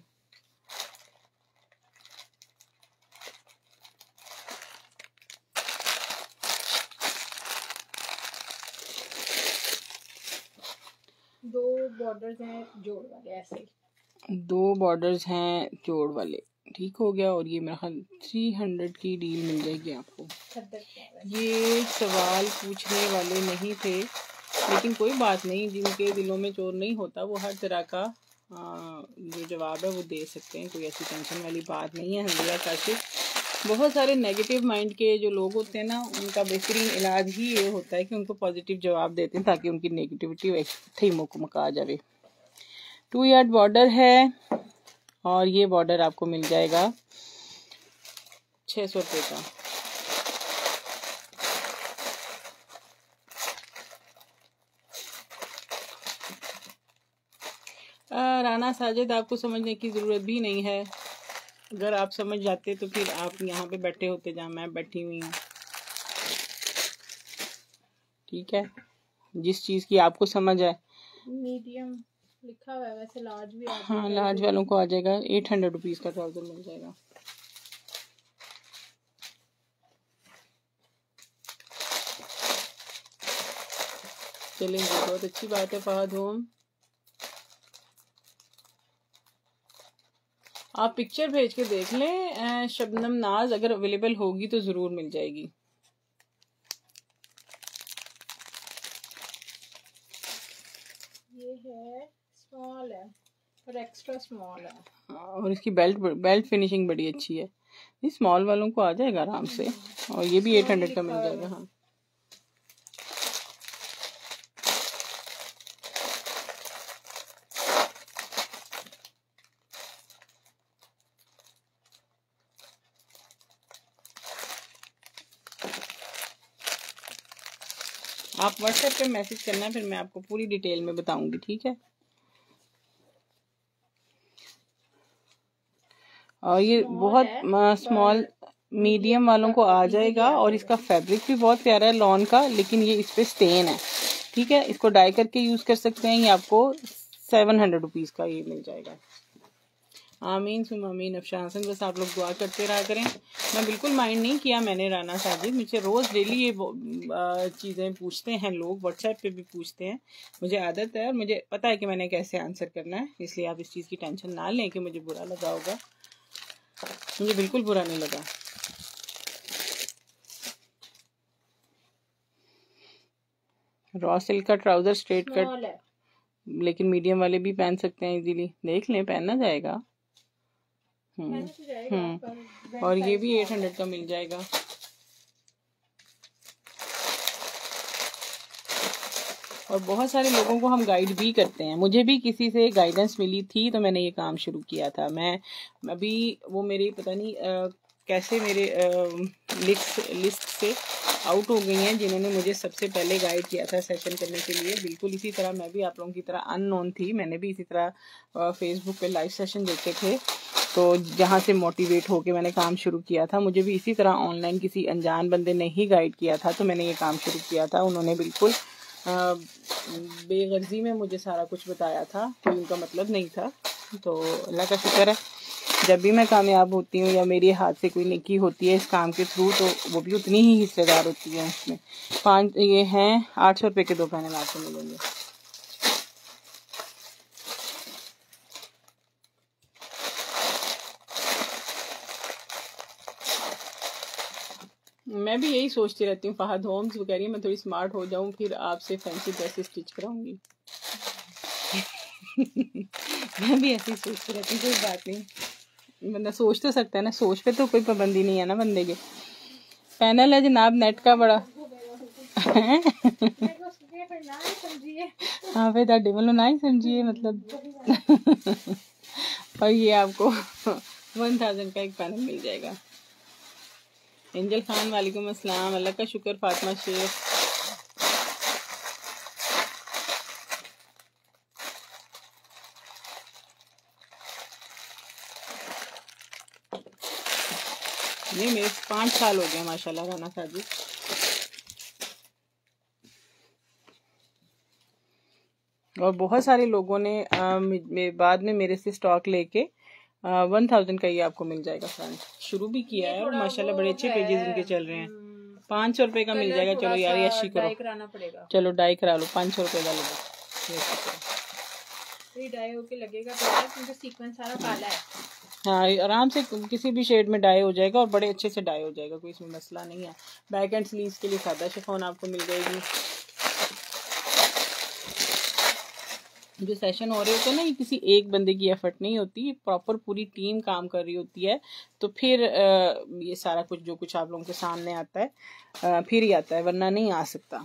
दो बॉर्डर्स हैं जोड़ वाले, ऐसे 2 बॉर्डर्स हैं जोड़ वाले। ठीक हो गया। और ये मेरा ख्याल 300 की डील मिल जाएगी आपको। ये सवाल पूछने वाले नहीं थे, लेकिन कोई बात नहीं, जिनके दिलों में चोर नहीं होता वो हर तरह का जो जवाब है वो दे सकते हैं। कोई ऐसी टेंशन वाली बात नहीं है। हंजिया काशिफ, बहुत सारे नेगेटिव माइंड के जो लोग होते हैं ना, उनका बेहतरीन इलाज ही ये होता है कि उनको पॉजिटिव जवाब देते हैं, ताकि उनकी नेगेटिविटी वैसे ही मुका जाए। 2 यार्ड बॉर्डर है, और ये बॉर्डर आपको मिल जाएगा 600 रुपये का। राना साजिद, आपको समझने की ज़रूरत भी नहीं है। अगर आप समझ जाते तो फिर आप यहाँ पे बैठे होते जहाँ मैं बैठी हुई हूँ। ठीक है, जिस चीज़ की आपको समझ है। मीडियम लिखा हुआ है, वैसे लार्ज भी आ जाएगा। हाँ लार्ज वालों को आ जाएगा। 800 रुपीज़ का ट्राउज़र मिल जाएगा। चलेंगे, बहुत अच्छी बात है फहद होम। आप पिक्चर भेज के देख लें शबनम नाज, अगर अवेलेबल होगी तो ज़रूर मिल जाएगी। ये है स्मॉल है और एक्स्ट्रा स्मॉल है, और इसकी बेल्ट फिनिशिंग बड़ी अच्छी है। ये स्मॉल वालों को आ जाएगा आराम से। और ये भी 800 का मिल जाएगा। हाँ आप व्हाट्सएप पे मैसेज करना, फिर मैं आपको पूरी डिटेल में बताऊंगी। ठीक है। और ये बहुत स्मॉल मीडियम वालों को आ जाएगा। और इसका फैब्रिक भी बहुत प्यारा है लॉन का, लेकिन ये इस पे स्टेन है। ठीक है, इसको डाई करके यूज कर सकते हैं। ये आपको 700 रुपीज का ये मिल जाएगा। आमीन सुम आमीन। अफशान हसन, बस आप लोग दुआ करते रहा करें। मैं बिल्कुल माइंड नहीं किया मैंने राना साजिद, मुझे रोज़ डेली ये चीज़ें पूछते हैं लोग, व्हाट्सएप पे भी पूछते हैं। मुझे आदत है और मुझे पता है कि मैंने कैसे आंसर करना है, इसलिए आप इस चीज़ की टेंशन ना लें कि मुझे बुरा लगा होगा। मुझे बिल्कुल बुरा नहीं लगा। रॉ सिल्क का ट्राउजर स्ट्रेट कट, लेकिन मीडियम वाले भी पहन सकते हैं इजीली। देख लें, पहनना जाएगा। और ये भी 800 का मिल जाएगा। और बहुत सारे लोगों को हम गाइड भी करते हैं। मुझे भी किसी से गाइडेंस मिली थी तो मैंने ये काम शुरू किया था। मैं अभी वो मेरी पता नहीं कैसे मेरे लिस्ट से आउट हो गई हैं, जिन्होंने मुझे सबसे पहले गाइड किया था सेशन करने के लिए। बिल्कुल इसी तरह मैं भी आप लोगों की तरह अननोन थी, मैंने भी इसी तरह फेसबुक पे लाइव सेशन देखे थे, तो जहाँ से मोटिवेट होके मैंने काम शुरू किया था। मुझे भी इसी तरह ऑनलाइन किसी अनजान बंदे ने ही गाइड किया था, तो मैंने ये काम शुरू किया था। उन्होंने बिल्कुल बेगर्जी में मुझे सारा कुछ बताया था, कोई उनका मतलब नहीं था। तो अल्लाह का शुक्र है, जब भी मैं कामयाब होती हूँ या मेरे हाथ से कोई नेकी होती है इस काम के थ्रू, तो वो भी उतनी ही हिस्सेदार होती है उसमें। 5 ये हैं 800 रुपये के 2 पैनल आपको मिलेंगे। मैं भी यही सोचती रहती हूँ, फहद होम्स वो कह रही है मैं थोड़ी स्मार्ट हो जाऊँ फिर आपसे फैंसी ड्रेसेस स्टिच कराऊंगी। मैं भी ऐसे ही सोचती रहती हूँ, कोई बात नहीं, बंदा सोच तो सकता है ना, सोच पे तो कोई पाबंदी नहीं है ना बंदे के। पैनल है जनाब नेट का बड़ा हाँ फिर ताड़े वालों ना ही समझिए मतलब और ये आपको 1000 का एक पैनल मिल जाएगा। एंजल खान वालेकुम अस्सलाम, अल्लाह का शुक्र। फातिमा शेख नहीं, मेरे 5 साल हो गए माशाल्लाह राना साजी। और बहुत सारे लोगों ने बाद में मेरे से स्टॉक लेके 1000 का ये आपको मिल जाएगा फ्रेंड। शुरू भी किया है और माशाल्लाह बड़े अच्छे पेजेस इनके चल रहे हैं। 500 रुपये का मिल जाएगा। चलो यार ये अच्छी करो, चलो डाई करा लो, 500 रुपये का लो, डाई होके लगेगा क्योंकि सीक्वेंस सारा काला है। हाँ आराम से किसी भी शेड में डाई हो जाएगा और बड़े अच्छे से डाई हो जाएगा, कोई इसमें मसला नहीं है। बैक एंड स्लीव्स के लिए सादा शिफॉन आपको मिल जाएगी। जो सेशन हो रहे होते हैं ना, ये किसी एक बंदे की एफर्ट नहीं होती, प्रॉपर पूरी टीम काम कर रही होती है, तो फिर ये सारा कुछ जो कुछ आप लोगों के सामने आता है फिर ही आता है, वरना नहीं आ सकता।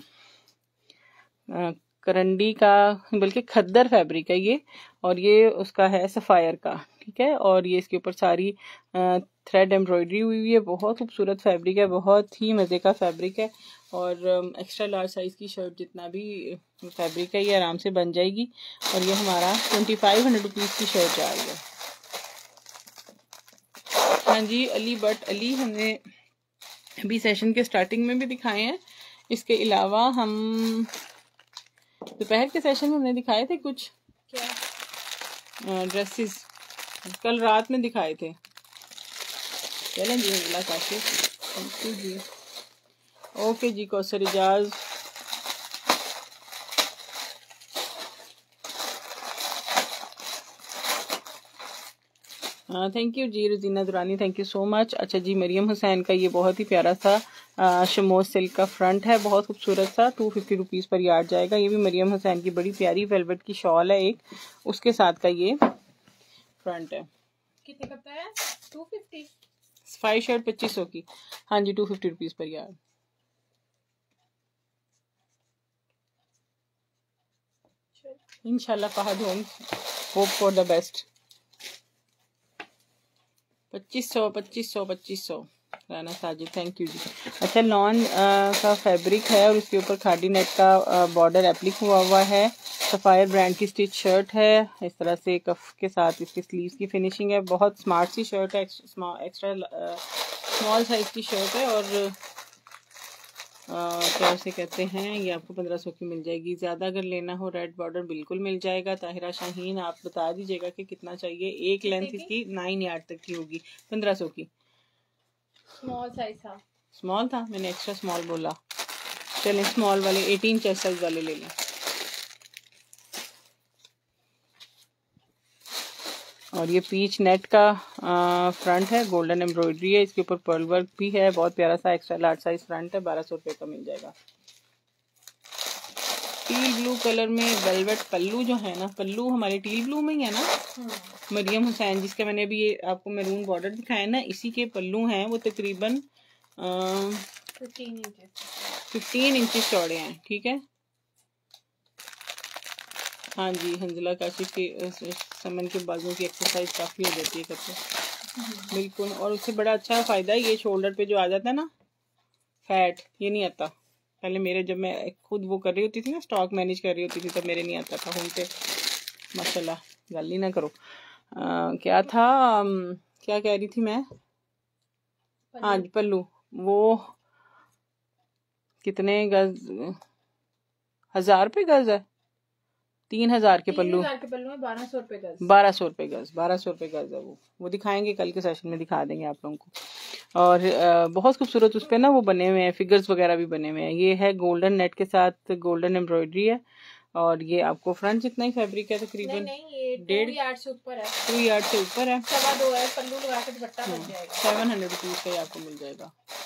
करंडी का बल्कि खद्दर फैब्रिक है ये, और ये उसका है सफ़ायर का, ठीक है। और ये इसके ऊपर सारी थ्रेड एम्ब्रॉयडरी हुई है, बहुत खूबसूरत फैब्रिक है, बहुत ही मज़े का फैब्रिक है। और एक्स्ट्रा लार्ज साइज़ की शर्ट जितना भी फैब्रिक है ये आराम से बन जाएगी। और ये हमारा 2500 रुपीज़ की शर्ट जा रही है। हाँ जी अली बट अली हमने अभी सेशन के स्टार्टिंग में भी दिखाए हैं। इसके अलावा हम दोपहर के सेशन में हमने दिखाए थे कुछ ड्रेसेस, कल रात में दिखाए थे। चलें जी अल्लाह काफी जी। ओके जी कौसर इजाज। थैंक यू जी Rujina Durrani, thank you so much. अच्छा जी मरियम हुसैन का ये बहुत ही प्यारा सा शमोज सिल्क का फ्रंट है, बहुत खूबसूरत सा, 250 रुपीज़ पर यार्ड जाएगा। ये भी मरियम हुसैन की बड़ी प्यारी वेलवेट की शॉल है एक, उसके साथ का ये फ्रंट है। कितने का है? 250। 5 शर्ट 2500 की। हाँ जी 250 रुपीज़ पर यार्ड। इंशाल्लाह Fahad Homes, hope for the best. 2500 Rana Sajid, thank you जी। अच्छा लॉन का फैब्रिक है और उसके ऊपर खादी नेट का बॉर्डर एप्लिक हुआ है। सफ़ायर ब्रांड की स्टिच शर्ट है, इस तरह से कफ के साथ इसके स्लीव्स की फिनिशिंग है। बहुत स्मार्ट सी शर्ट है, एक्स्ट्रा स्मॉल साइज़ की शर्ट है। और क्या उसे कहते हैं, ये आपको 1500 की मिल जाएगी। ज़्यादा अगर लेना हो रेड बॉर्डर बिल्कुल मिल जाएगा। ताहिरा शाहीन आप बता दीजिएगा कि कितना चाहिए। एक लेंथ इसकी 9 यार्ड तक की होगी, 1500 की। स्मॉल साइज था, स्मॉल था, मैंने एक्स्ट्रा स्मॉल बोला। चलें स्मॉल वाले 18 चेस्ट साइज वाले ले लें। और ये पीच नेट का फ्रंट है, गोल्डन एम्ब्रॉयडरी है, इसके ऊपर पर्ल वर्क भी है, बहुत प्यारा सा एक्स्ट्रा लार्ज साइज फ्रंट है, 1200 रुपये का मिल जाएगा। टील ब्लू कलर में वेलवेट पल्लू जो है ना, पल्लू हमारे टील ब्लू में ही है ना मरियम हुसैन, जिसका मैंने अभी ये आपको मैरून बॉर्डर दिखाया ना, इसी के पल्लू हैं। वो तकरीबन 15 इंचेस चौड़े हैं, ठीक है। हाँ जी हंजला काशिफ के समन के बाजू की एक्सरसाइज काफ़ी हो जाती है करते। बिल्कुल। और उससे बड़ा अच्छा फायदा है, ये शोल्डर पे जो आ जाता है ना फैट, ये नहीं आता। पहले मेरे, जब मैं खुद वो कर रही होती थी ना, स्टॉक मैनेज कर रही होती थी, तब मेरे नहीं आता था। हम पे माशाल्लाह, गल ही ना करो। क्या था, क्या कह रही थी मैं? हाँ पल्लू, वो कितने गज, 1000 रुपये गज है? 3000 के पल्लू। 3000 के पल्लू में 1200 रुपये गज। 1200 रुपये गज, 1200 रुपये गज है वो दिखाएंगे कल के सेशन में, दिखा देंगे आप लोगों को। और बहुत खूबसूरत उस पे ना वो बने हुए हैं, फिगर्स वगैरह भी बने हुए हैं। ये है गोल्डन नेट के साथ गोल्डन एम्ब्रॉयडरी है। और ये आपको फ्रंट जितना ही फैब्रिक है तकरीबन, नहीं ये 1.5 यार्ड से ऊपर है, 2 यार्ड से ऊपर है, 2.25 है। पल्लू लगा के दुपट्टा बन जाएगा। 700 रुपीज का ही आपको मिल जाएगा।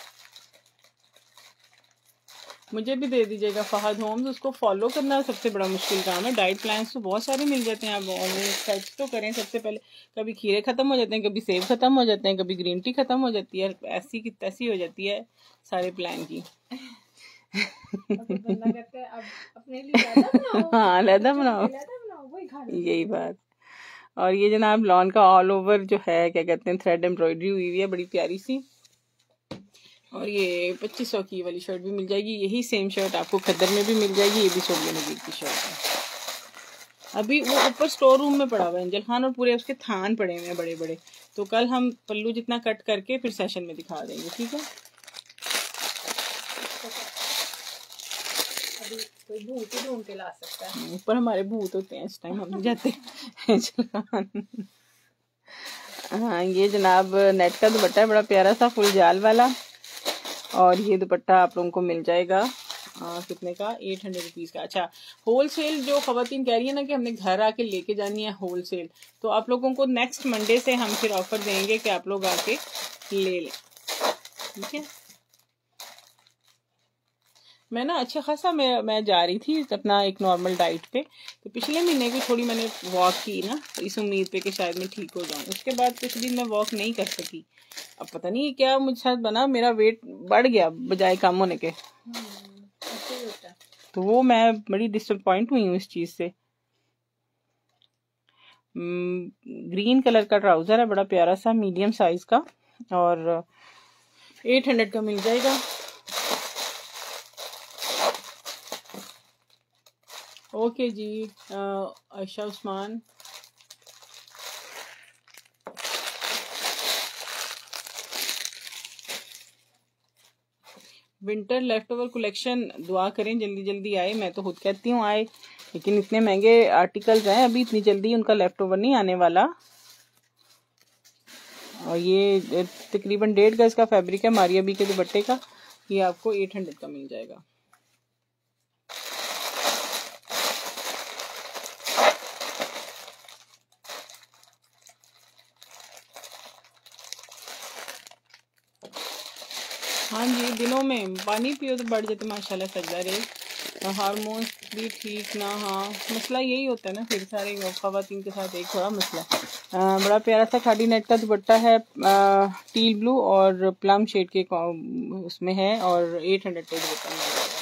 मुझे भी दे दीजिएगा फहद होम्स, उसको फॉलो करना सबसे बड़ा मुश्किल काम है। डाइट प्लान्स तो बहुत सारे मिल जाते हैं, आप ऑनलाइन सर्च तो करें सबसे पहले। कभी खीरे खत्म हो जाते हैं, कभी सेब खत्म हो जाते हैं, कभी ग्रीन टी खत्म हो जाती है, ऐसी की तैसी हो जाती है सारे प्लान की। बंदा कहता है अब अपने लिए लहदा बनाओ। हाँ लहदा बनाओ, वही खा लो। यही बात। और ये जनाब लॉन का ऑल ओवर जो है, क्या कहते हैं, थ्रेड एम्ब्रॉयडरी हुई हुई है बड़ी प्यारी सी। और ये 2500 की वाली शर्ट भी मिल जाएगी। यही सेम शर्ट आपको खद्दर में भी मिल जाएगी। ये भी सोबिया नजीर की शर्ट है। अभी वो ऊपर स्टोर रूम में पड़ा हुआ है एंजल खान, और पूरे उसके थान पड़े हुए हैं बड़े बड़े। तो कल हम पल्लू जितना कट करके फिर सेशन में दिखा देंगे, ठीक है? अभी कोई भूत ही ढूंढ के ला सकता है। ऊपर हमारे भूत होते हैं, इस टाइम हम नहीं जाते एंजल खान। हाँ ये जनाब नेट का दुपट्टा है, बड़ा प्यारा सा फुल जाल वाला। और ये दुपट्टा आप लोगों को मिल जाएगा कितने का? 800 रुपीज़ का। अच्छा, होलसेल जो खवातीन कह रही है ना कि हमने घर आके लेके जानी है होलसेल, तो आप लोगों को नेक्स्ट मंडे से हम फिर ऑफर देंगे कि आप लोग आके ले लें, ठीक है? मैं ना अच्छा खासा मैं जा रही थी अपना एक नॉर्मल डाइट पे, तो पिछले महीने की थोड़ी मैंने वॉक की ना, तो इस उम्मीद पे कि शायद मैं ठीक हो जाऊं। उसके बाद कुछ दिन मैं वॉक नहीं कर सकी। अब पता नहीं क्या मुझे साथ बना, मेरा वेट बढ़ गया बजाय कम होने के। तो वो मैं बड़ी डिसअपॉइंट हुई हूँ इस चीज से। ग्रीन कलर का ट्राउजर है, बड़ा प्यारा सा मीडियम साइज का, और 800 का मिल जाएगा। ओके जी Ayesha Usman, winter left over collection दुआ करें जल्दी जल्दी आए। मैं तो खुद कहती हूँ आए, लेकिन इतने महंगे आर्टिकल्स हैं, अभी इतनी जल्दी उनका लेफ्ट ओवर नहीं आने वाला। और ये तकरीबन 1.5 गज का फैब्रिक है मारिया बी के दुपट्टे का। ये आपको 800 का मिल जाएगा। हाँ जी, दिनों में पानी पियो तो बढ़ जाते माशाल्लाह सजदा रे, हार्मोन्स भी ठीक ना। हाँ मसला यही होता है ना, फिर सारे खवातीन के साथ एक थोड़ा मसला। बड़ा प्यारा सा खादी नेट का दुपट्टा है, टील ब्लू और प्लम शेड के उसमें है, और 800 का दुपट्टा मिल जाएगा।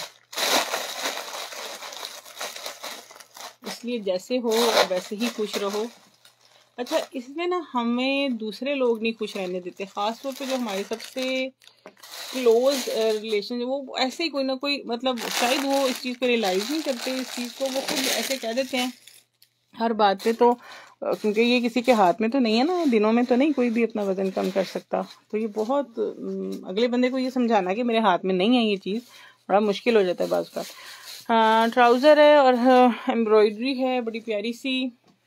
इसलिए जैसे हो वैसे ही खुश रहो। अच्छा, इसमें ना हमें दूसरे लोग नहीं खुश रहने देते, खास तौर पे जो हमारे सबसे क्लोज रिलेशन है, वो ऐसे ही कोई ना कोई, मतलब शायद वो इस चीज़ को रियलाइज नहीं करते, इस चीज़ को वो खुद ऐसे कह देते हैं हर बात पे। तो क्योंकि ये किसी के हाथ में तो नहीं है ना, दिनों में तो नहीं कोई भी अपना वजन कम कर सकता। तो ये बहुत अगले बंदे को ये समझाना कि मेरे हाथ में नहीं है ये चीज़, बड़ा मुश्किल हो जाता है बाज़ का। हाँ ट्राउज़र है और एम्ब्रॉयडरी है बड़ी प्यारी सी।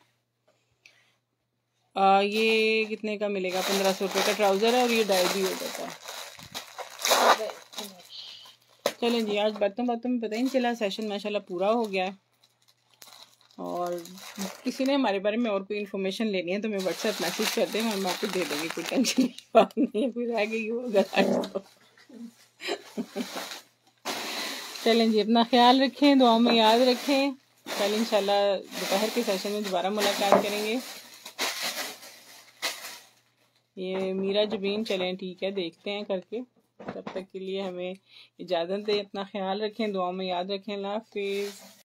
ये कितने का मिलेगा? 1500 रुपये का ट्राउज़र है, और ये डाई भी हो जाता है। चलें जी, आज बातों बातों में पता ही नहीं चला, सेशन माशाल्लाह पूरा हो गया है। और किसी ने हमारे बारे में और कोई इन्फॉर्मेशन लेनी है तो मैं व्हाट्सएप मैसेज कर दें, हम आपको दे देंगे, कोई टेंशन की बात नहीं है, कोई रह गई होगा तो। चलें जी, अपना ख्याल रखें, दुआओं में याद रखें। कल इंशाल्लाह दोपहर के सेशन में दोबारा मुलाकात करेंगे। ये मीरा जबीन, चलें ठीक है, देखते हैं करके। तब तक के लिए हमें इजाज़त दें, अपना ख्याल रखें, दुआओं में याद रखें। अल्लाह हाफिज़।